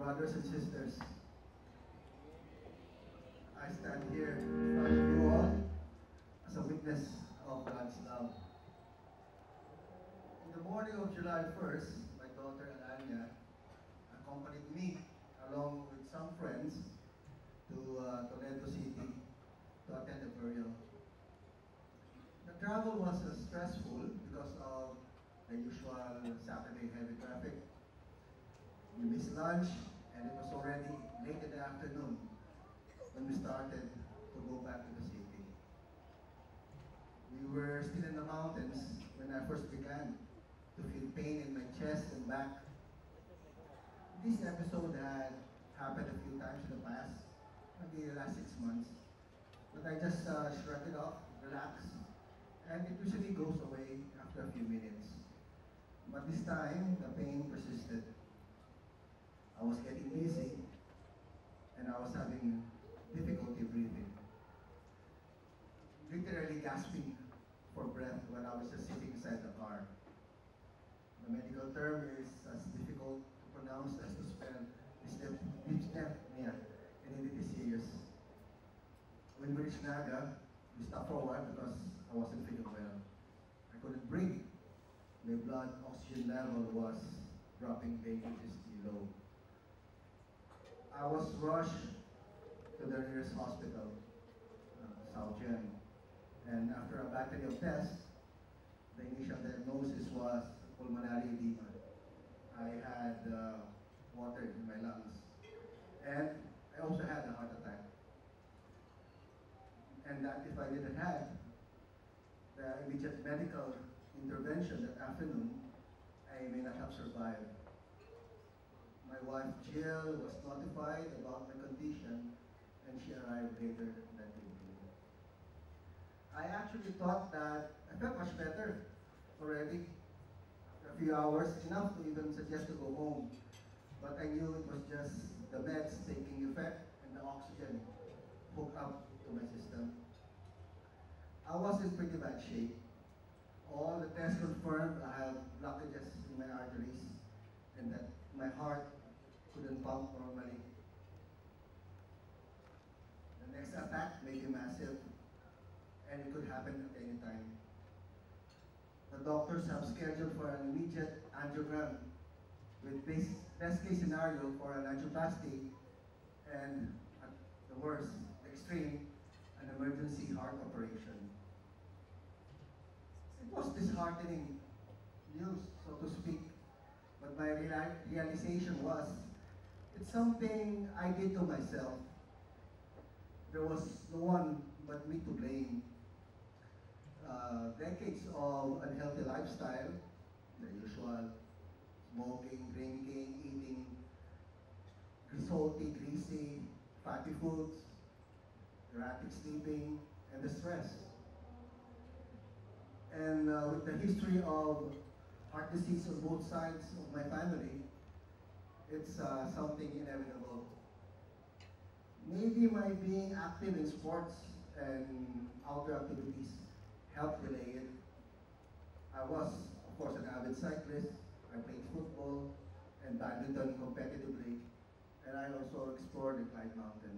brothers and sisters, I stand here in front of you all as a witness of God's love. In the morning of July 1st, my daughter Alania accompanied me along with some friends to Toledo City to attend the burial. The travel was stressful because of the usual Saturday heavy traffic. We missed lunch and it was already late in the afternoon when we started to go back to the city. We were still in the mountains when I first began to feel pain in my chest and back. This episode had happened a few times in the past, maybe the last 6 months. But I just shrugged it off, relaxed, and it usually goes away after a few minutes. But this time, the pain persisted. I was getting dizzy, and I was having difficulty breathing. Literally gasping for breath when I was just sitting inside the car. The medical term is as difficult to pronounce as to spell dyspnea, and it is serious. When we reached Naga, we stopped for a while because I wasn't feeling well. I couldn't breathe. My blood oxygen level was dropping dangerously low. I was rushed to the nearest hospital, South Gen, and after a battery of tests, the initial diagnosis was pulmonary edema. I had water in my lungs, and I also had a heart attack. And that if I didn't have the immediate medical intervention that afternoon, I may not have survived. My wife Jill was notified about my condition and she arrived later that evening. I actually thought that I felt much better already. After a few hours, enough to even suggest to go home. But I knew it was just the meds taking effect and the oxygen hooked up to my system. I was in pretty bad shape. All the tests confirmed I have blockages in my arteries and that my heart couldn't pump normally. The next attack may be massive and it could happen at any time. The doctors have scheduled for an immediate angiogram with best case scenario for an angioplasty and at the worst, the extreme, an emergency heart operation. It was disheartening news, so to speak, but my realization was, it's something I did to myself. There was no one but me to blame. Decades of unhealthy lifestyle, the usual smoking, drinking, eating salty, greasy, fatty foods, erratic sleeping, and the stress. And with the history of heart disease on both sides of my family, it's something inevitable. Maybe my being active in sports and outdoor activities helped delay it. I was, of course, an avid cyclist. I played football and badminton competitively, and I also explored the Clyde Mountains.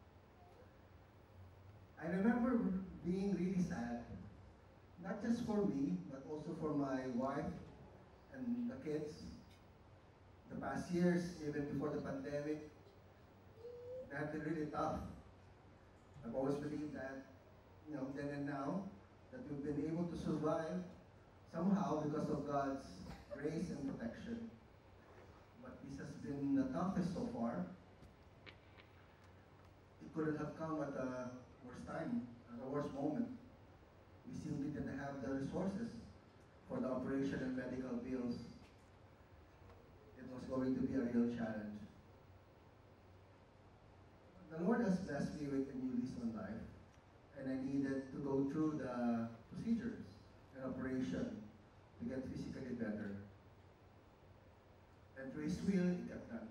I remember being really sad, not just for me, but also for my wife and the kids. The past years, even before the pandemic, they have been really tough. I've always believed that, then and now, that we've been able to survive somehow because of God's grace and protection. But this has been the toughest so far. It couldn't have come at the worst time, at the worst moment. We simply didn't have the resources for the operation and medical bills. It was going to be a real challenge. The Lord has blessed me with a new lease on life, and I needed to go through the procedures and operation to get physically better. And through His will, it got done.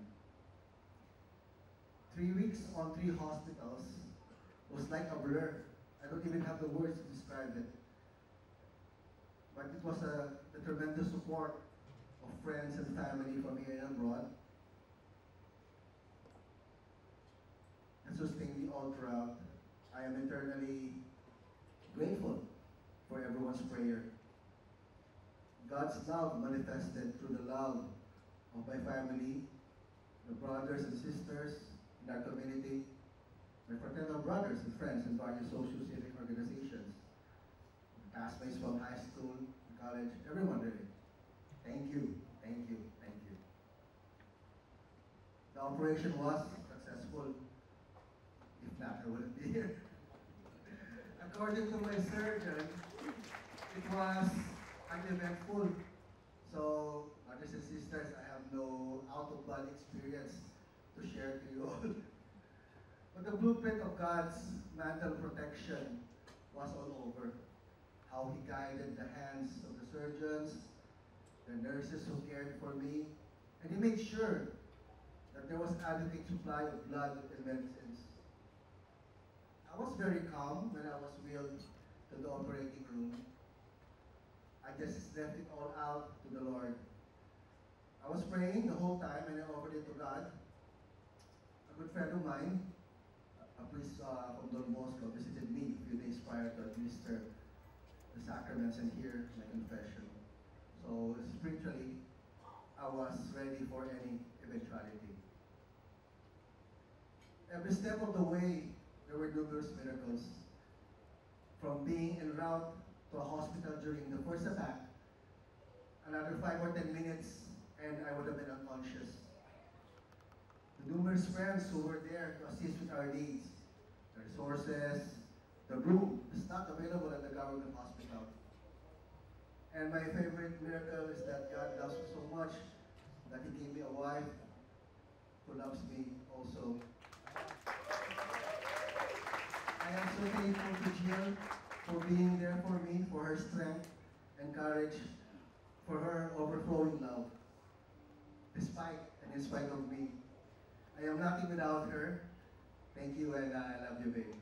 3 weeks on 3 hospitals was like a blur. I don't even have the words to describe it. But it was the tremendous support of friends and family from here and abroad. sustained me all throughout. I am eternally grateful for everyone's prayer. God's love manifested through the love of my family, the brothers and sisters in our community, my fraternal brothers and friends in various social civic organizations, classmates from high school, college, everyone really. Thank you, thank you, thank you. The operation was successful. If not, I wouldn't be here. According to my surgeon, it was uneventful. So, brothers and sisters, I have no out-of-body experience to share to you all. But the blueprint of God's mantle protection was all over. How He guided the hands of the surgeons, the nurses who cared for me, and He made sure that there was adequate supply of blood and medicines. I was very calm when I was wheeled to the operating room. I just left it all out to the Lord. I was praying the whole time and I offered it to God. A good friend of mine, a priest from Don Bosco, visited me a few days prior to administer the sacraments and hear my confession. So spiritually, I was ready for any eventuality. Every step of the way, there were numerous miracles. From being en route to a hospital during the first attack, another 5 or 10 minutes, and I would have been unconscious. The numerous friends who were there to assist with our needs, the resources, the room is not available at the government hospital. And my favorite miracle is that God loves me so much that He gave me a wife who loves me also. I am so thankful to Jill for being there for me, for her strength and courage, for her overflowing love. Despite and in spite of me, I am nothing without her. Thank you, and I love you, babe.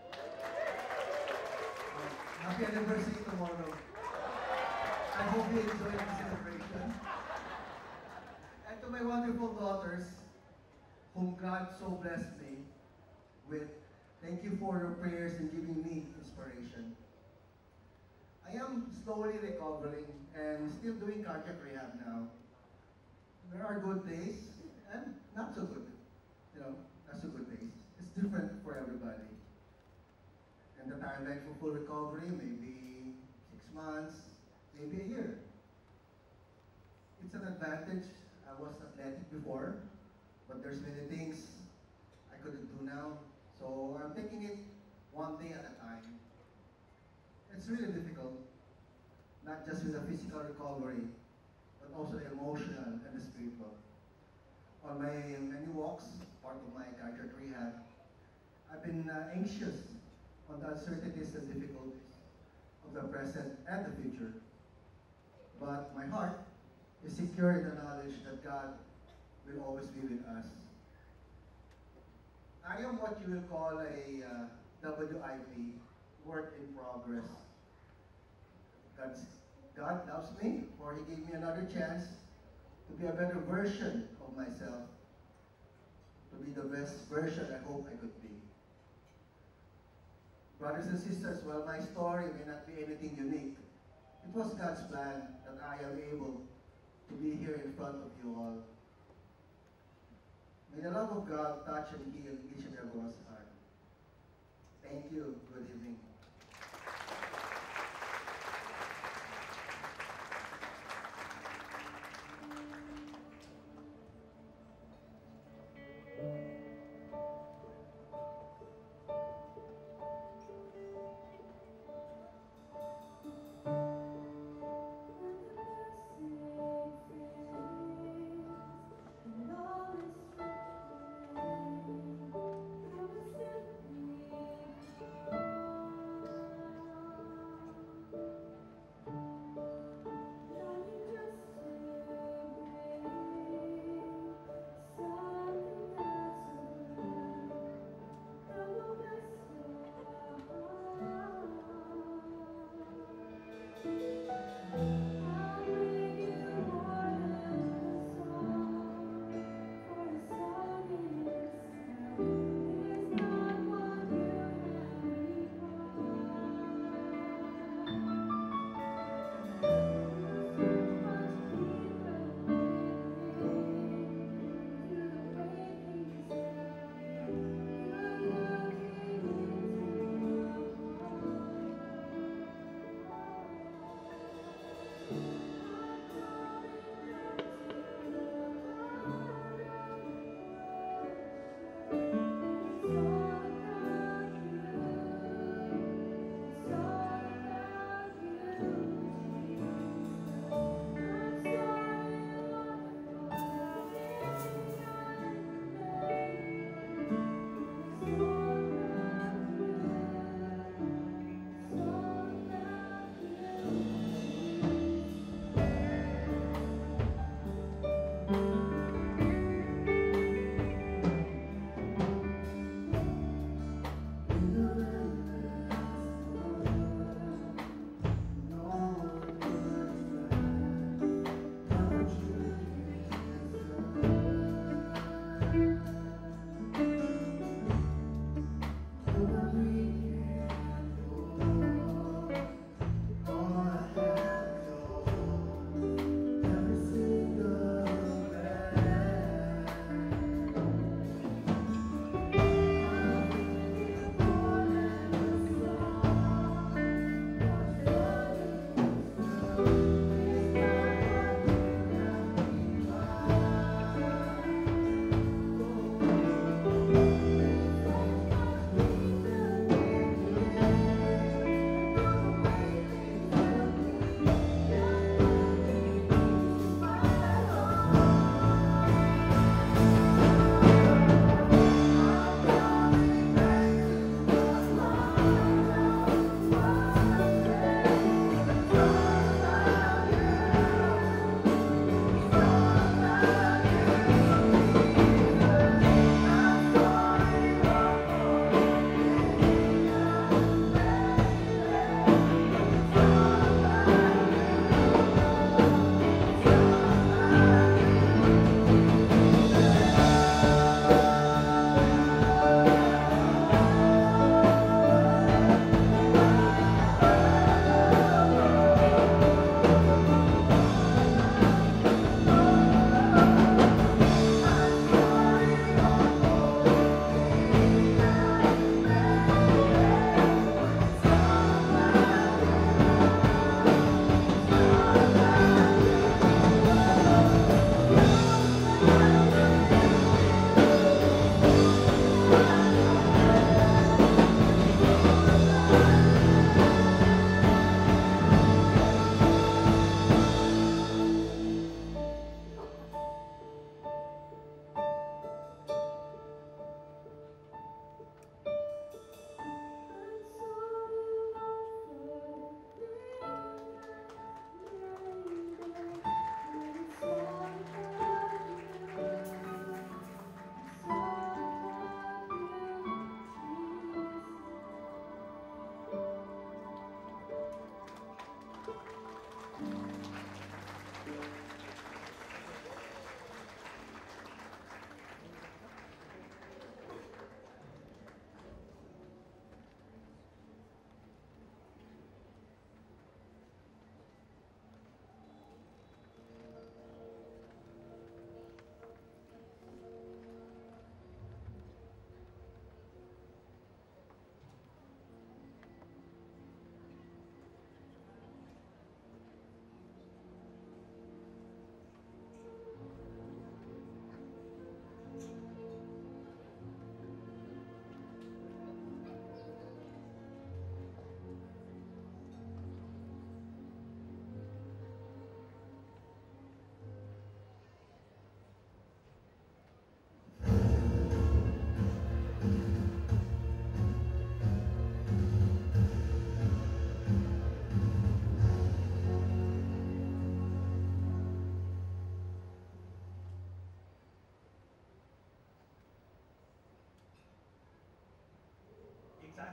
Happy anniversary tomorrow. I hope you enjoy the celebration. And to my wonderful daughters, whom God so blessed me with, thank you for your prayers and giving me inspiration. I am slowly recovering and still doing cardiac rehab now. There are good days and not so good, not so good days. It's different for everybody. And the timeline for full recovery may be 6 months, maybe a year. It's an advantage. I was athletic before, but there's many things I couldn't do now. So I'm taking it one day at a time. It's really difficult, not just with the physical recovery, but also the emotional and the spiritual. On my many walks, part of my cardiac rehab, I've been anxious on the uncertainties and difficulties of the present and the future. But my heart is secure in the knowledge that God will always be with us. I am what you will call a WIP, work in progress. God loves me, for He gave me another chance to be a better version of myself, to be the best version I hope I could be. Brothers and sisters, while my story may not be anything unique, it was God's plan that I am able to be here in front of you all. May the love of God touch and heal each and everyone's heart. Thank you. Good evening.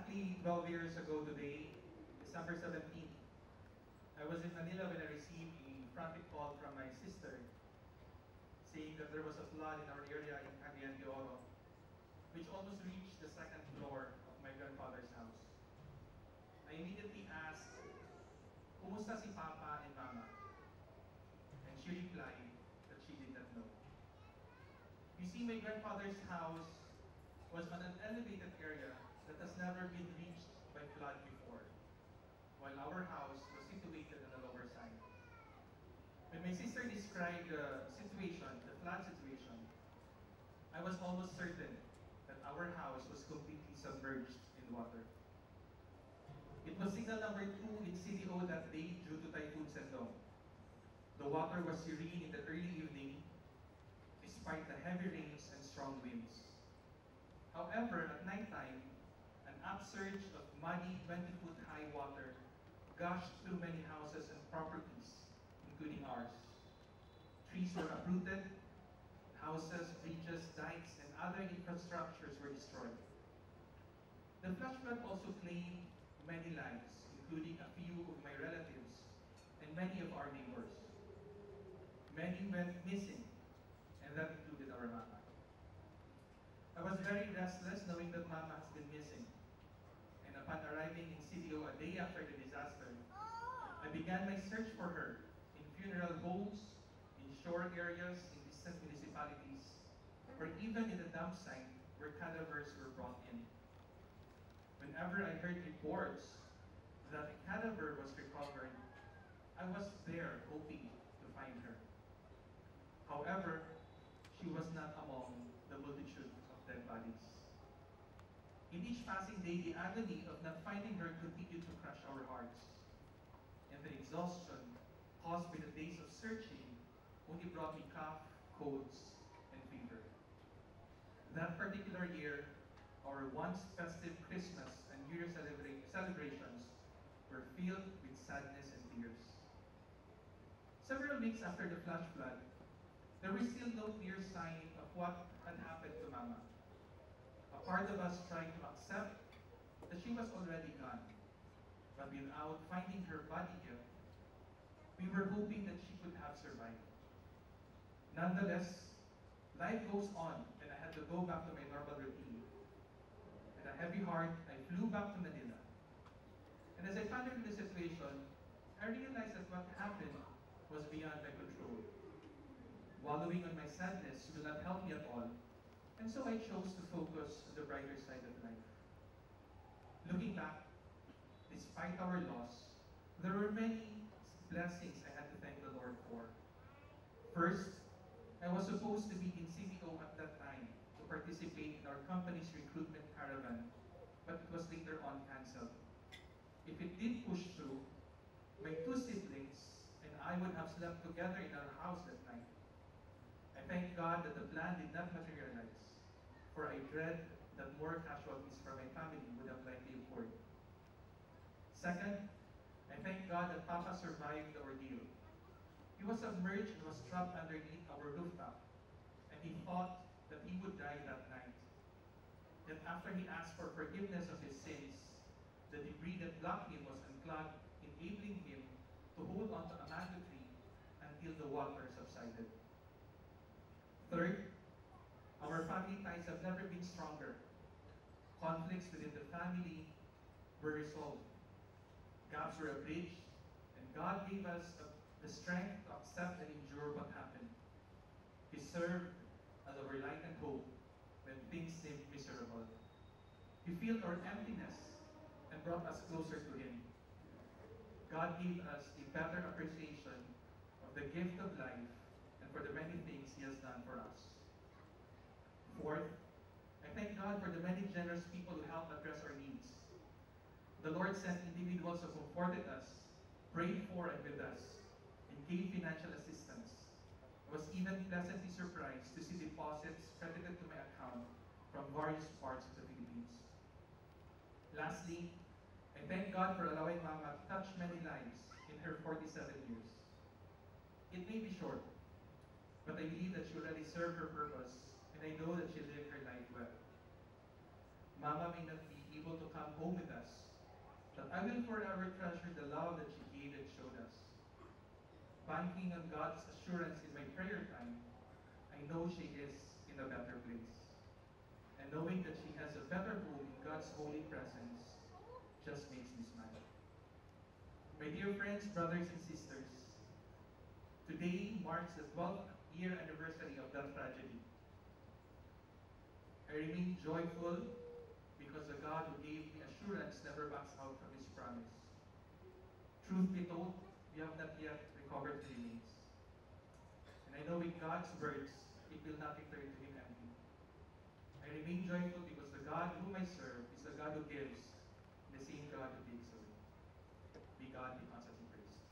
Exactly 12 years ago today, December 17th, I was in Manila when I received a frantic call from my sister saying that there was a flood in our area in Cagayan de Oro, which almost reached the second floor of my grandfather's house. I immediately asked, "Kumusta si Papa and Mama?" And she replied that she did not know. You see, my grandfather's house was on an elevated area that has never been reached by flood before, while our house was situated on the lower side. When my sister described the situation, the flood situation, I was almost certain that our house was completely submerged in water. It was signal number 2 in CDO that day due to Typhoon Sendong. The water was serene in the early evening despite the heavy rains and strong winds. However, at nighttime, an upsurge of muddy 20-foot high water gushed through many houses and properties, including ours. Trees were uprooted, houses, bridges, dikes, and other infrastructures were destroyed. The flash flood also claimed many lives, including a few of my relatives and many of our neighbors. Many went missing, and that included our mama. I was very restless knowing that Mama has been missing. And upon arriving in CDO a day after the disaster, I began my search for her in funeral homes, in shore areas, in distant municipalities, or even in the dump site where cadavers were brought in. Whenever I heard reports that a cadaver was recovered, I was there hoping to find her. However, she was not among the multitude of dead bodies. In each passing day, the agony of not finding her continued to crush our hearts. And the exhaustion caused by the days of searching only brought me cough, colds, and fever. That particular year, our once festive Christmas and New Year celebrations were filled with sadness and tears. Several weeks after the flash flood, there was still no clear sign of what had happened to Mama. A part of us tried to accept that she was already gone, but without finding her body yet, we were hoping that she could have survived. Nonetheless, life goes on, and I had to go back to my normal routine. With a heavy heart, I flew back to Manila. And as I pondered the situation, I realized that what happened was beyond my control. Wallowing on my sadness will not help me at all, and so I chose to focus on the brighter side of life. Looking back, despite our loss, there were many blessings I had to thank the Lord for. First, I was supposed to be in CDO at that time to participate in our company's recruitment caravan, but it was later on cancelled. If it did push through, my 2 siblings and I would have slept together in our house that night. I thank God that the plan did not materialize, for I dread that more casualties for my family would have likely occurred. Second, I thank God that Papa survived the ordeal. He was submerged and was trapped underneath our rooftop, and he thought that he would die that night. Yet after he asked for forgiveness of his sins, the debris that blocked him was unclogged, enabling him to hold onto a mango tree until the water subsided. Third, our family ties have never been stronger. Conflicts within the family were resolved. Gaps were bridged, and God gave us the strength to accept and endure what happened. He served as our light and hope when things seemed miserable. He filled our emptiness and brought us closer to Him. God gave us a better appreciation of the gift of life and for the many things He has done for us. Fourth, I thank God for the many generous people who helped address our needs. The Lord sent individuals who comforted us, prayed for and with us, and gave financial assistance. I was even pleasantly surprised to see deposits credited to my account from various parts of the Philippines. Lastly, I thank God for allowing Mama to touch many lives in her 47 years. It may be short, but I believe that she already served her purpose, and I know that she lived her life well. Mama may not be able to come home with us, but I will forever treasure the love that she gave and showed us. Banking on God's assurance in my prayer time, I know she is in a better place. And knowing that she has a better home in God's holy presence just makes me smile. My dear friends, brothers and sisters, today marks the 12th year anniversary of that tragedy. I remain joyful because the God who gave me assurance never backs out from His promise. Truth be told, we have not yet recovered the remains. And I know with God's words, it will not return to Him empty. I remain joyful because the God whom I serve is the God who gives, and the same God who takes away. May God be constantly praised.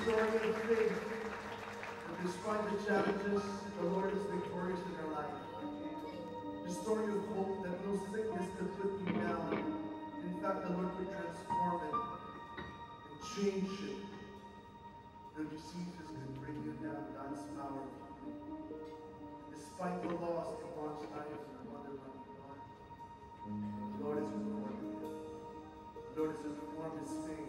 story of faith. And despite the challenges, the Lord is victorious in our life. The story of hope that no sickness could put you down. In fact, the Lord could transform it and change it. The diseases could bring you down. God's power. Despite the loss in God's life and the mother of God, the Lord is reformed. The Lord has reformed his faith.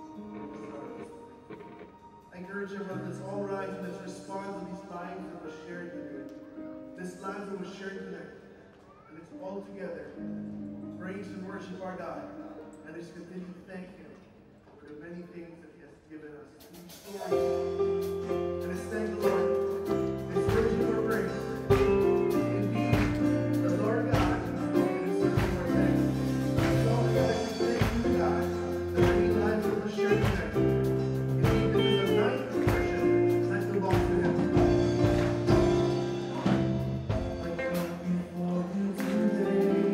I encourage everyone, let's all rise and let's respond to these lines that were shared today. This lines that was shared today. And it's all together. Praise and worship our God. And let's continue to thank him for the many things that he has given us. These stories. And let's thank the Lord. Let's worship our praise. Indeed, the Lord God is the Lord thanks. So let's thank you, God, the many lives that were shared today. Indeed, this is a night portion that belongs to him. I come before you today,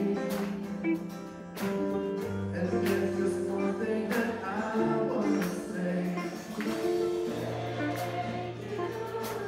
and there's just one thing that I want to say.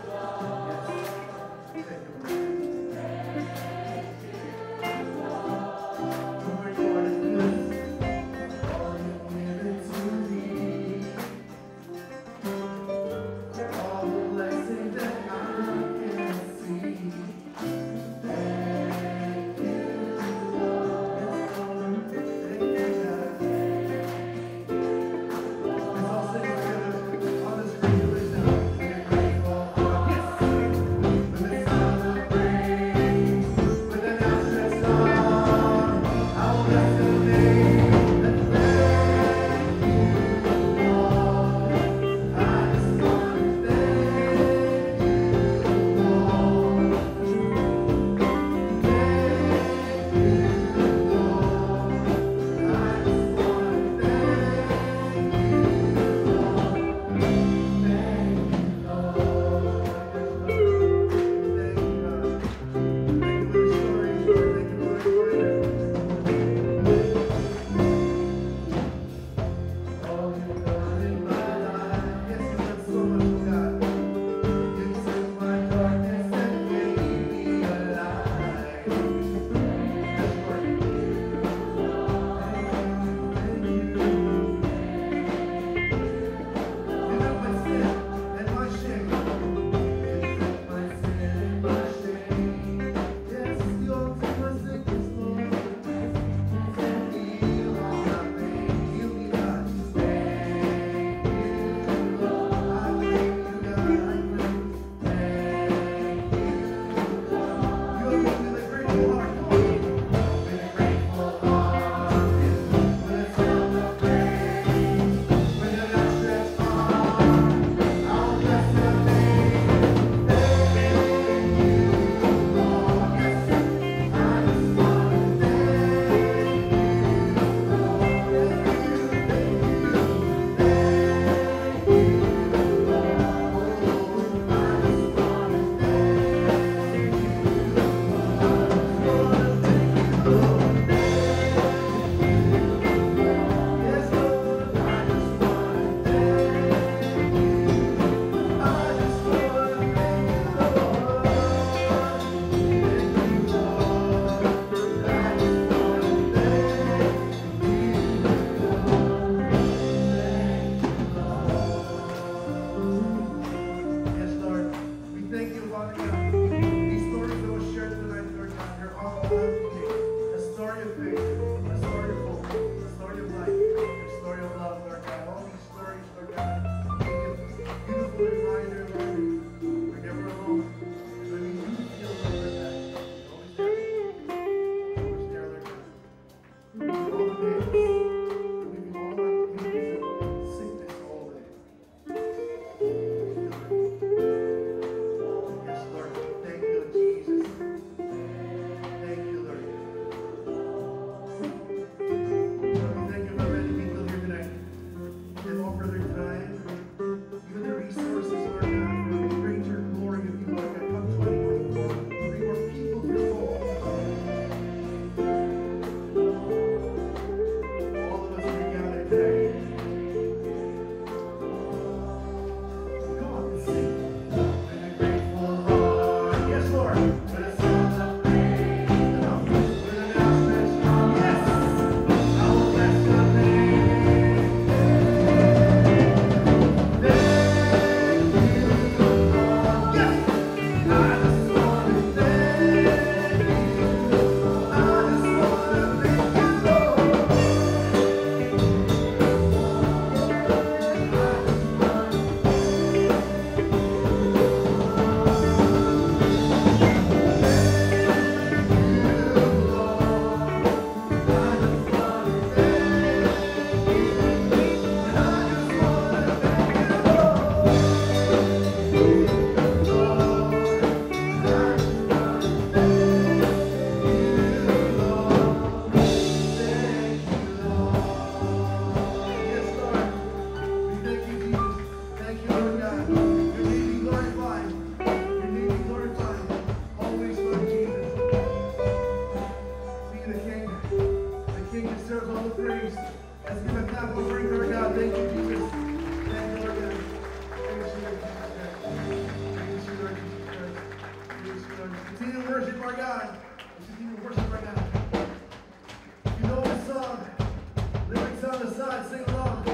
worship our God. Let's continue to worship our God. If you know this song, lyrics on the side, sing along.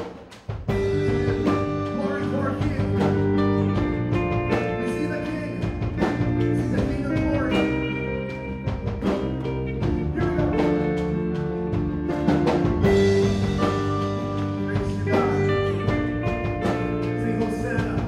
Glory to our King. We see the King. We see the King of glory. Here we go. Praise you, God. Sing Hosanna.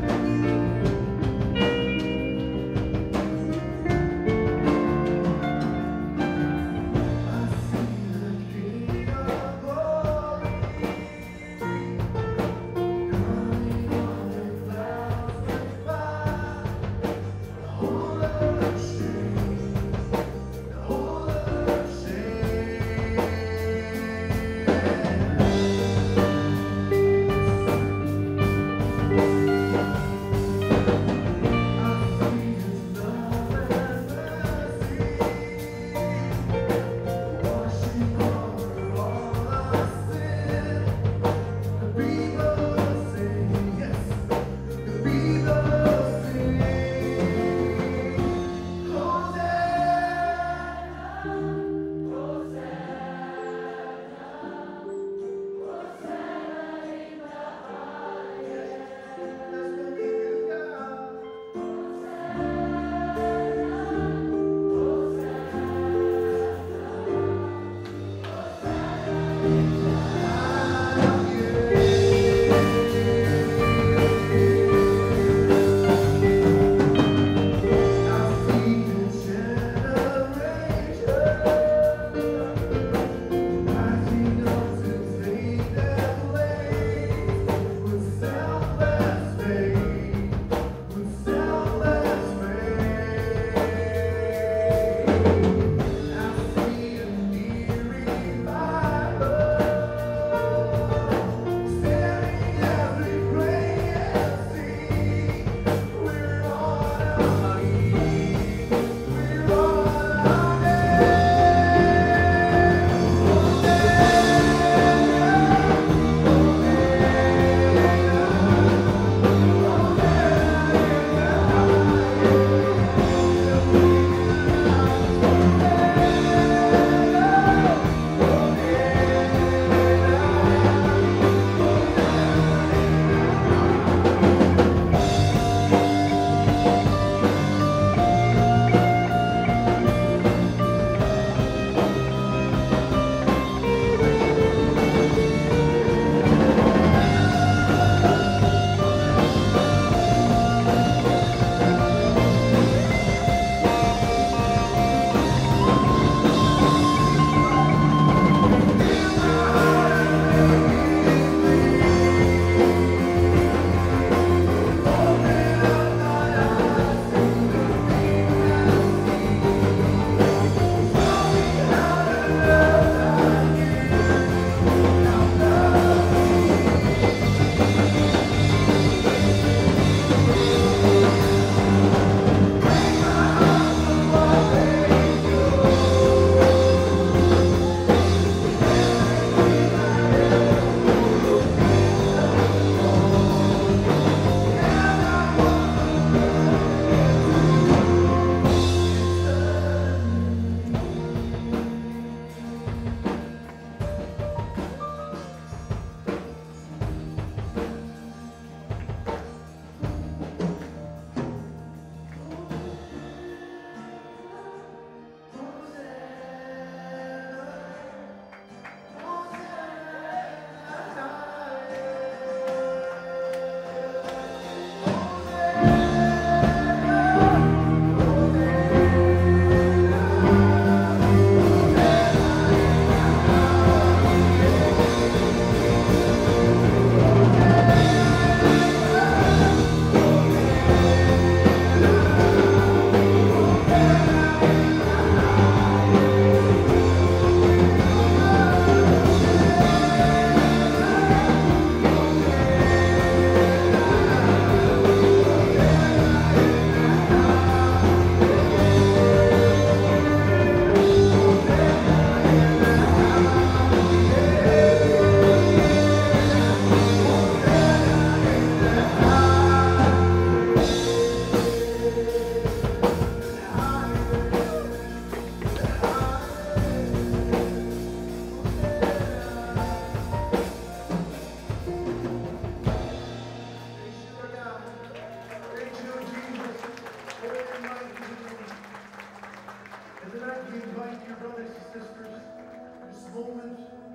And tonight we invite your brothers and sisters, this moment,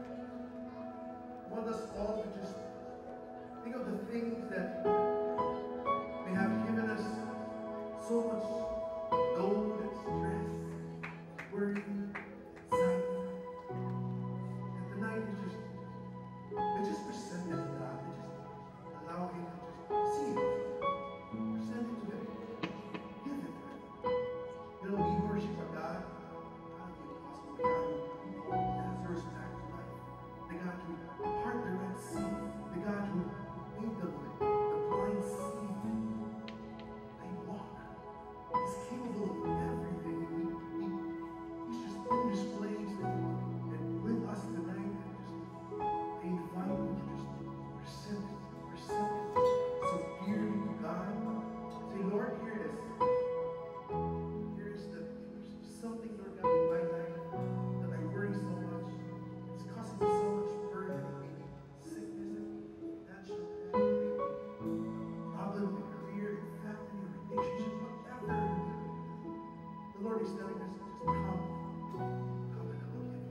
I want us all to just think of the things that they have given us so much load and stress, worry, anxiety. And tonight we just present it to God. We just allow Him to just see it. Present it to Him. Give it to Him. You know, we worship a God, God of the impossible, God who called Lazarus back to life, the God who parted the Red Sea, the God who made the blind see, they walk. He's capable of everything. He's just in this place and with us tonight. And just I invite you to just present so dearly to God. Say, Lord, here it is. Here's something, Lord God, in my life that I worry so much. It's causing me so much burden. Maybe sickness, financial, maybe problem in career, in family, in relationship, whatever. The Lord is telling us, just come and I will give you rest.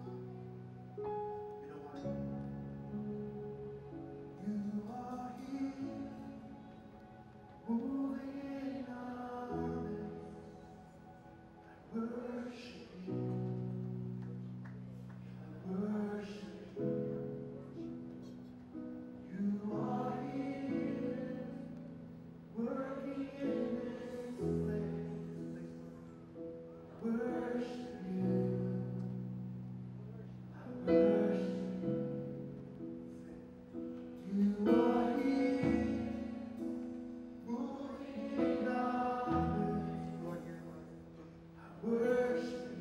You know what? You are here, moving in our midst. I worship you. I worship you. You are here, working in this place. Worship you. I worship you. You are here, moving in our midst. Lord, you're mine. I worship you.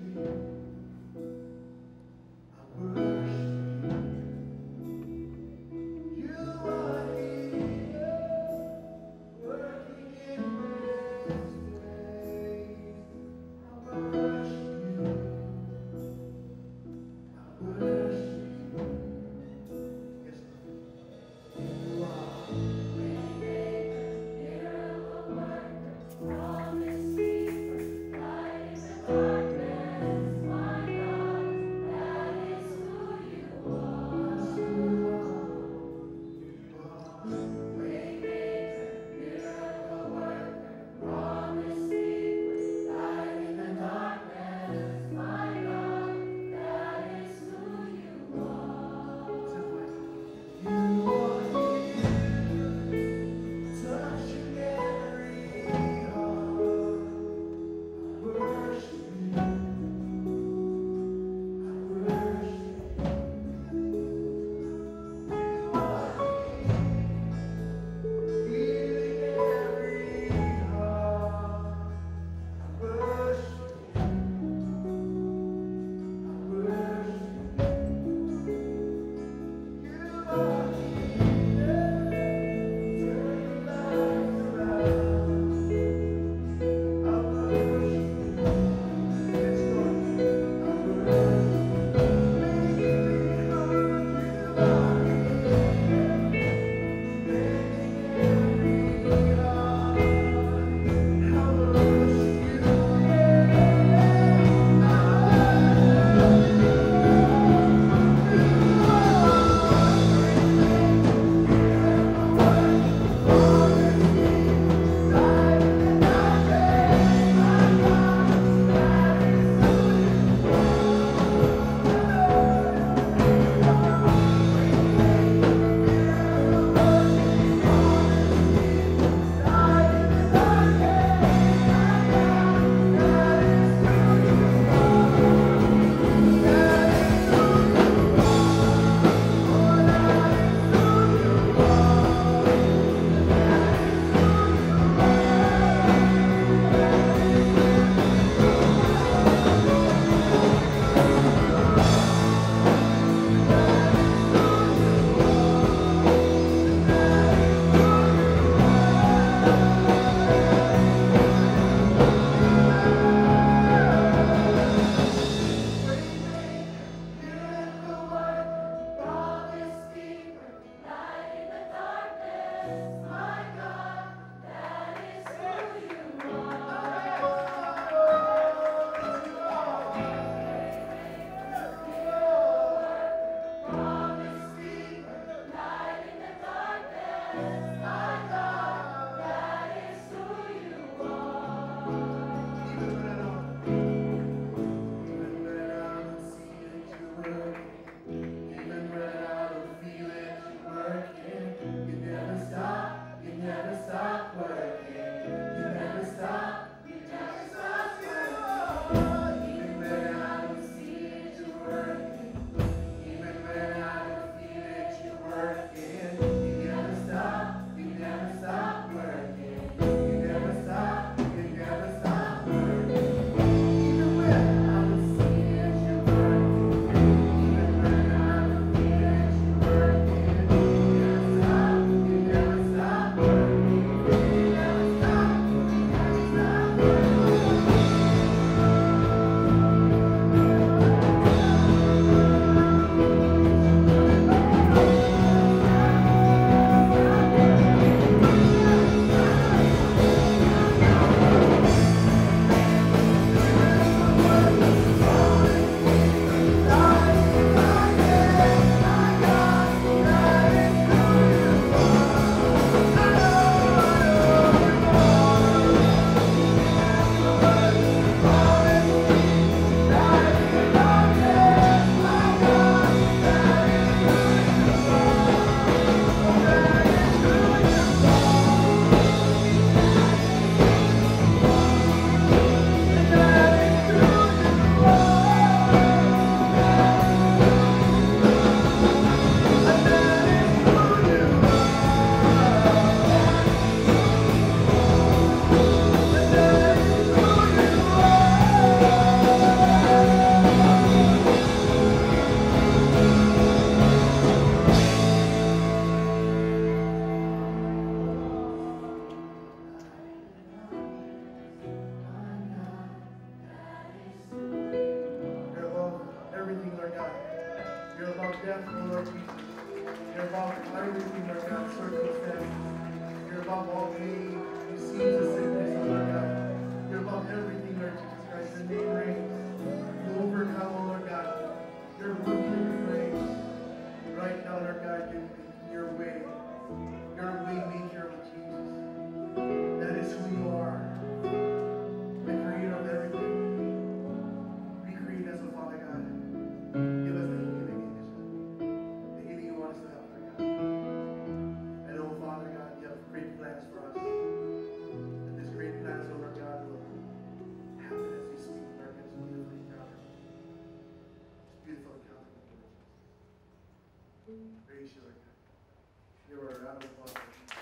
death, O Lord Jesus. You're above everything, Lord God, circumstance. You're above all pain, disease, and sickness, O Lord God. You're above everything, Lord Jesus Christ. Your name reigns. You overcome, O Lord God. You're worthy to be praised. Right now, Lord God, your way. Your way maker, Lord Jesus. That is who you are. The creator of everything. Recreate us, O Father God. Give us the healing you want us to have, Lord God. And oh Father God, you have great plans for us. And these great plans, oh Lord God, will happen as we speak, Lord God. It's beautiful encounter. It's beautiful encounter, Lord Jesus. Praise you, Lord God. Give her a round of applause.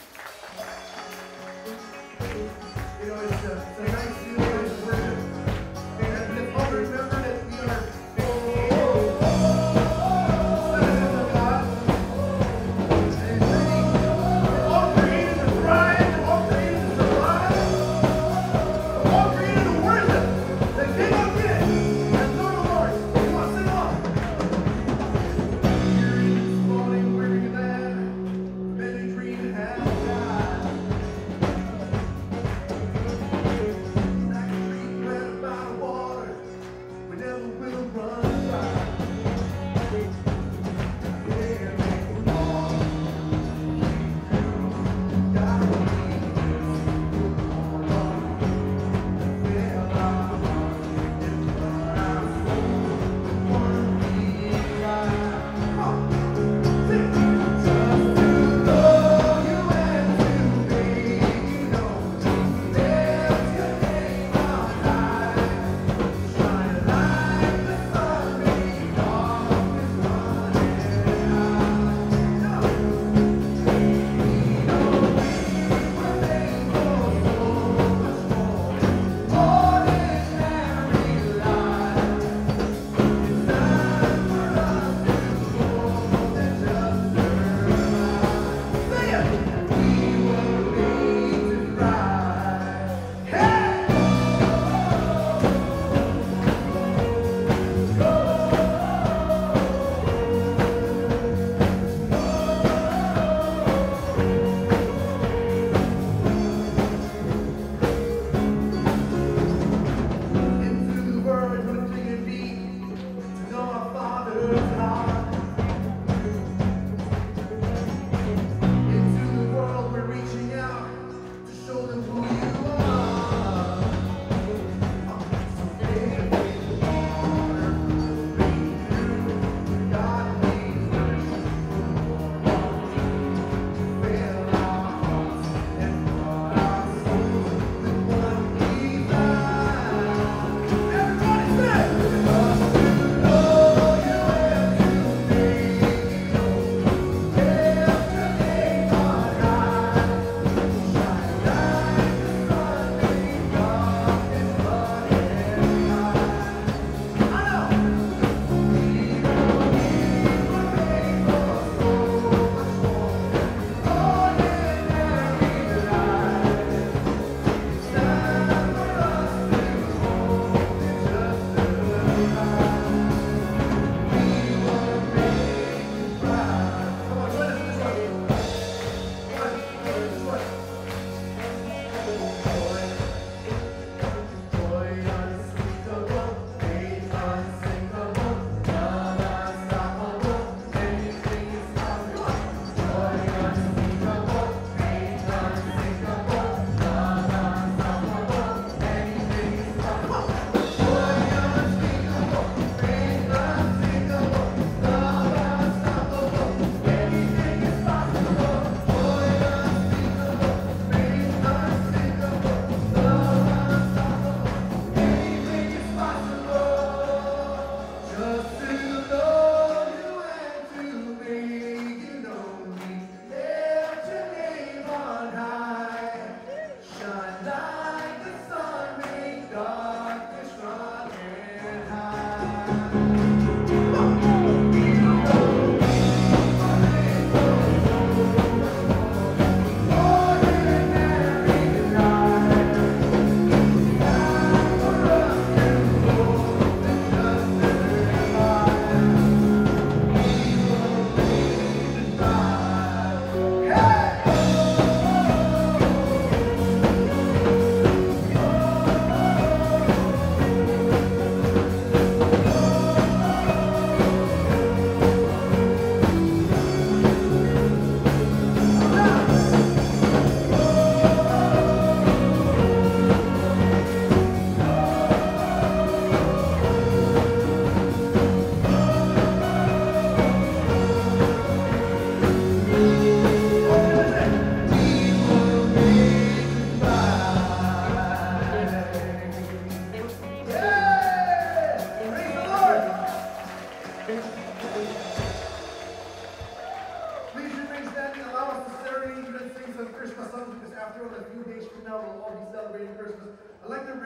You know, it's a nice feeling to worship. And let's all remember that we are citizens of God. And we're all created to thrive. We're all created to survive. We're all created to worship the King of Kings and Lord of Lords. You want to sing along? Here is this morning we're glad. Many dreams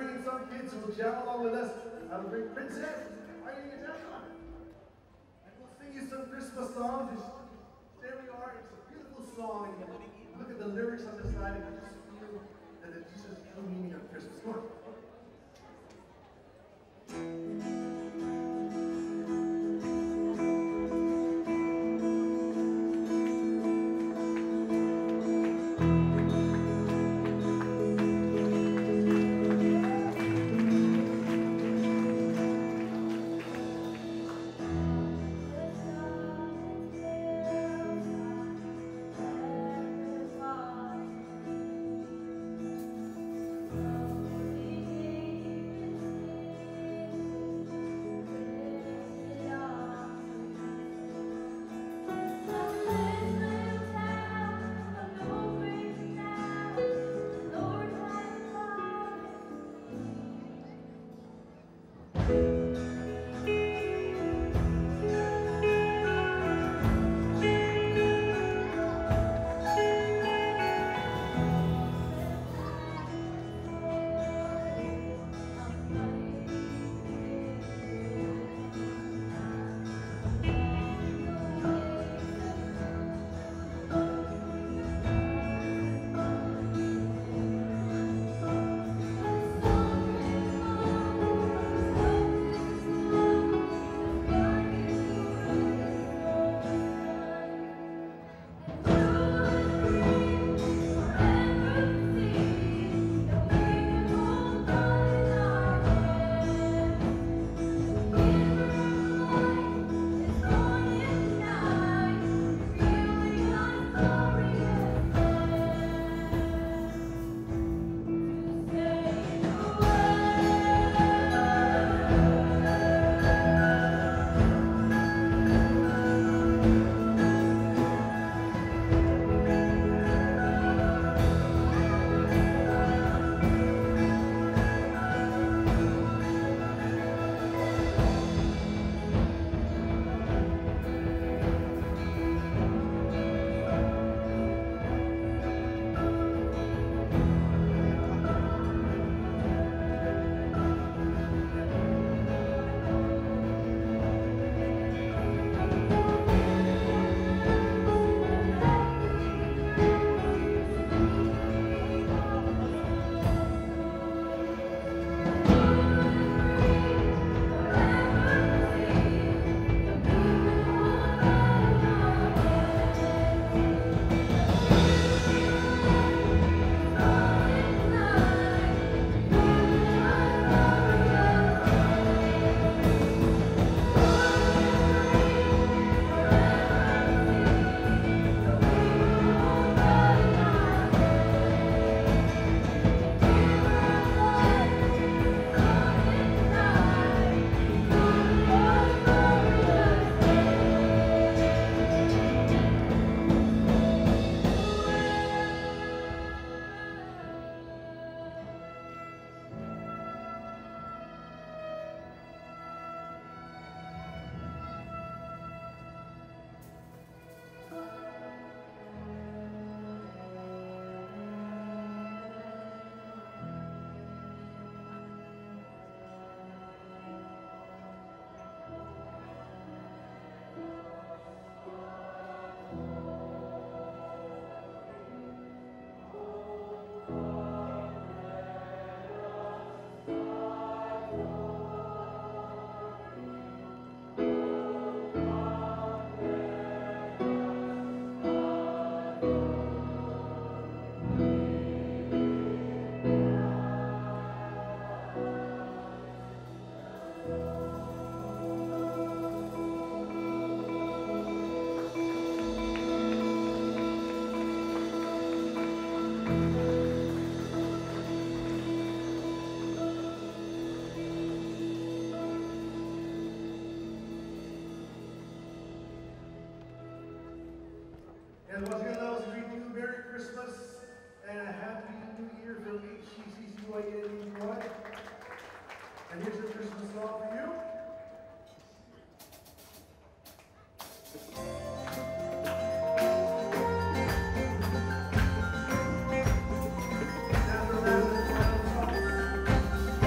bring in some kids who will jam along with us. I'll bring Princess. Are you going to jam on? And we'll sing you some Christmas songs. There we are. It's a beautiful song. And you look at the lyrics on the side and you just feel that it's just the true meaning of Christmas. Come on. And once again, I was greeting you Merry Christmas and a Happy New Year from HCCCYN. And here's a Christmas song for you. After that, the final song.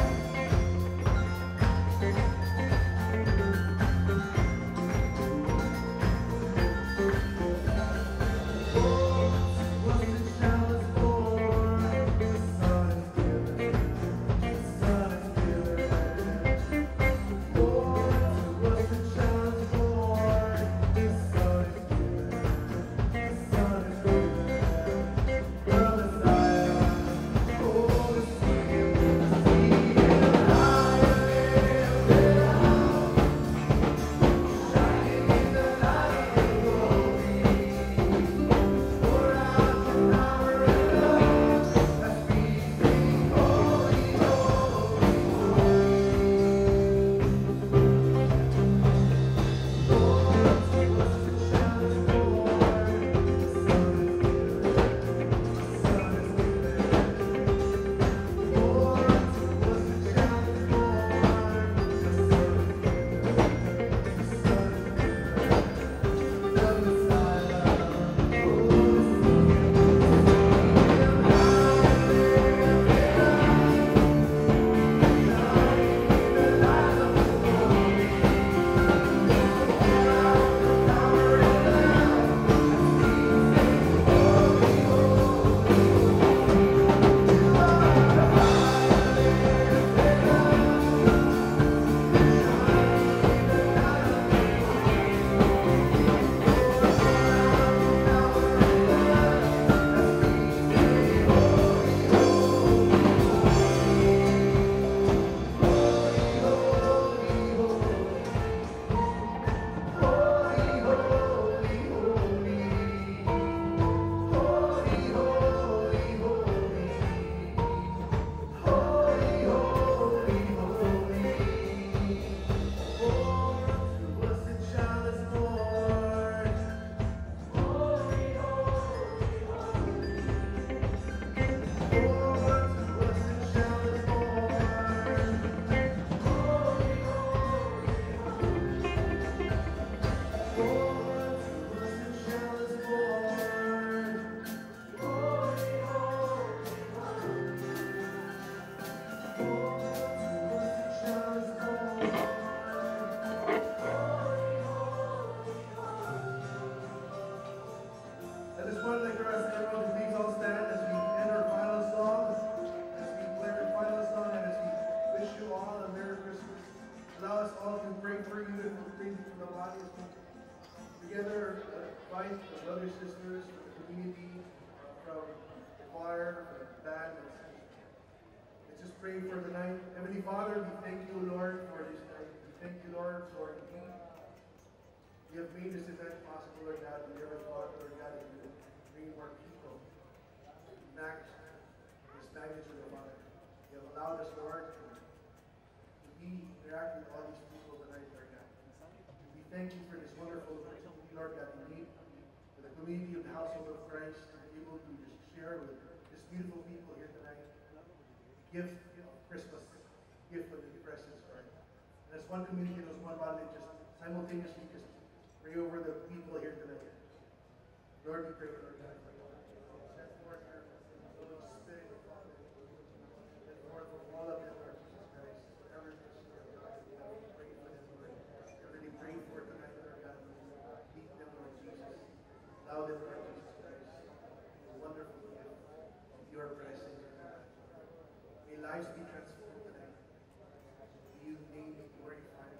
all to pray for you and pray for the body. Together, invite the brothers, sisters, from the community, from the choir, from the band. Let's just pray for the night. Heavenly Father, we thank you, Lord, for this night. We thank you, Lord, for indeed you have made this event possible, Lord God. We never thought, Lord God, that you would bring more people back to this magnitude of honor. You have allowed us, Lord, to interact with all these people tonight, Lord God. We thank you for this wonderful opportunity, Lord God, we need for the community of the household of Christ to be able to just share with this beautiful people here tonight the gift of Christmas, the gift of the presence, Lord. And as one community and as one body, just simultaneously just pray over the people here tonight. Lord, we pray, Lord God, for send forth your Holy Spirit, Father. Send forth from all of them, Lord Jesus Christ, whatever it is, Lord God, we pray for them, Lord. Whatever they pray for tonight, Lord God, meet them, Lord Jesus. Allow them, Lord Jesus Christ, the wonderful gift of your presence, Lord God. May lives be transformed tonight. May you name be glorified.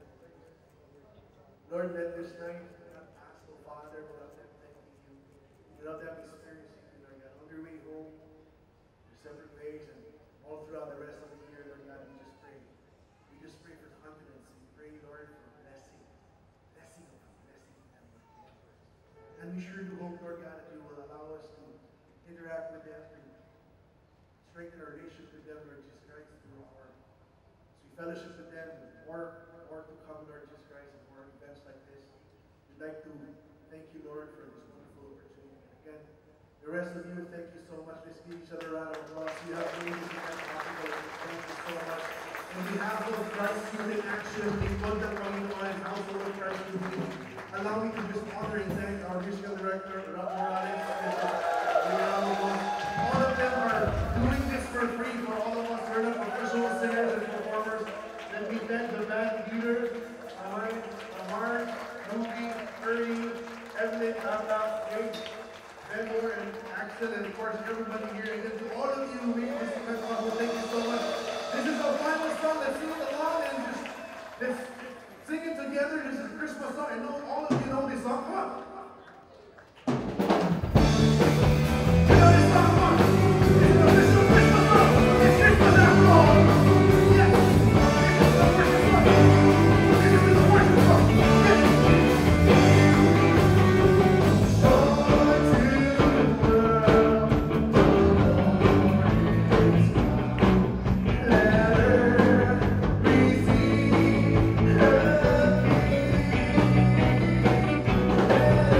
Lord, let this night not pass, oh Father, without them thanking you, without them experiencing you, Lord God. On their way home, their separate ways, and all throughout the rest of the year, Lord God, we just pray. We just pray for confidence. We pray, Lord, for blessing. Blessing of them, Lord. And we sure do hope, Lord God, that you will allow us to interact with them, to strengthen our relationship with them, Lord Jesus Christ, through our as we fellowship with them, more to come, Lord Jesus Christ, and more events like this. We'd like to thank you, Lord, for this wonderful opportunity. And again, the rest of you, thank you so much. Let's give each other a round of applause. You have made this event possible. Thank you so much. On behalf of Christ Youth in Action, we want the Panginoon Household of Christ Youth. Allow me to just honor and thank our musical director, Rob Morales, all of them are doing this for free for all of us. We're not professional singers and performers. Let me thank the band leader, Amar, Ruby, Ernie, Evelyn, Lala, Jake, Benor, and Axel, and of course everybody here. And then to all of you who made this event possible, thank you so much. This is our final song. Let's sing it along and just let's sing it together. This is a Christmas song. I know all of you know this song. Come on. You know this song? Come on. This is an official Christmas song. It's Christmas after all. Yes. This is the worship song. This is the worship song. Yes. Let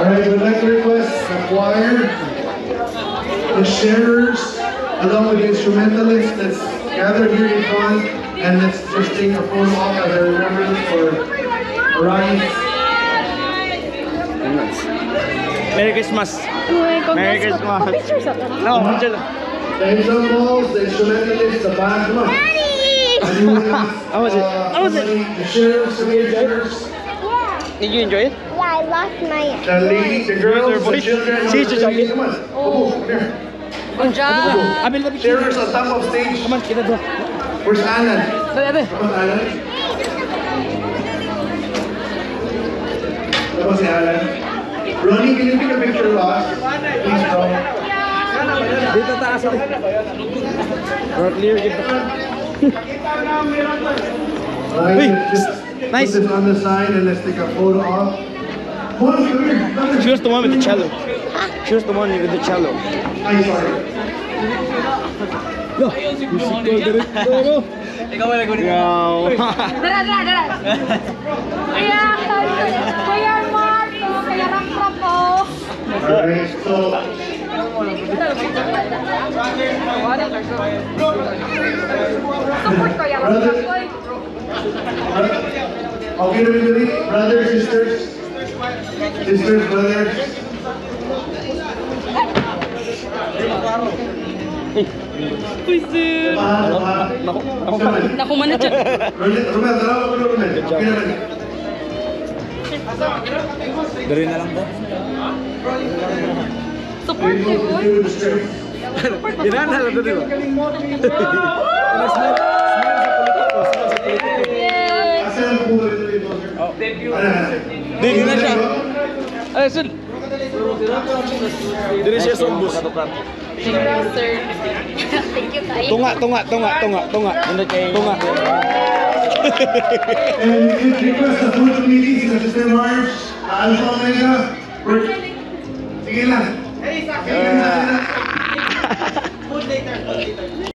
Alright, we'd like to request the choir, the sharers, along with the instrumentalists, let's gather here in front and let's just take a photo op as a remembrance for Ryan. Merry Christmas. Merry Christmas. No, picture lang. The ensembles, the instrumentalists, the band, come on. And you will ask, the sharers, the majors, Did you enjoy it? Yeah, I lost my. the ladies, the girls, the children, See, Chucky. come on. Come here. Good job. Abil, lapit. Sharers on top of stage. Come on, kita doon. Where's Alan? Dali, ate. Tapos Alan? Tapos si Alan? Ronnie, can you take a picture of us? Please, bro. Dito taas ako. Or clear dito. Alright, Hey, let's just nice. put this on the side and let's take a photo of. Come here, come here. She was the one with the cello. She was the one with the cello. I'm sorry. No, music ko direct. No. Ikaw wala ko dito. Dara, dara, dara. Kuya Marco, kaya Ramram po. Alright, so Support ko, yan. okay, everybody, brothers, sisters, brothers. Naku man na dyan. Romel, tara ko Romel. Okay naman. Dari na lang ba? Support ko yun. Ginana lang doon, di ba? Smile sa politiko. Yes. Asan ang puno dito? Debut. Ano? Di na siya. Ay, sun. Diri siya sa bus. Thank you, sir. Thank you, Kai. Tunga. And request the food committee, sa Sister March, Alpha Omega. Sige lang. Hey, sa akin.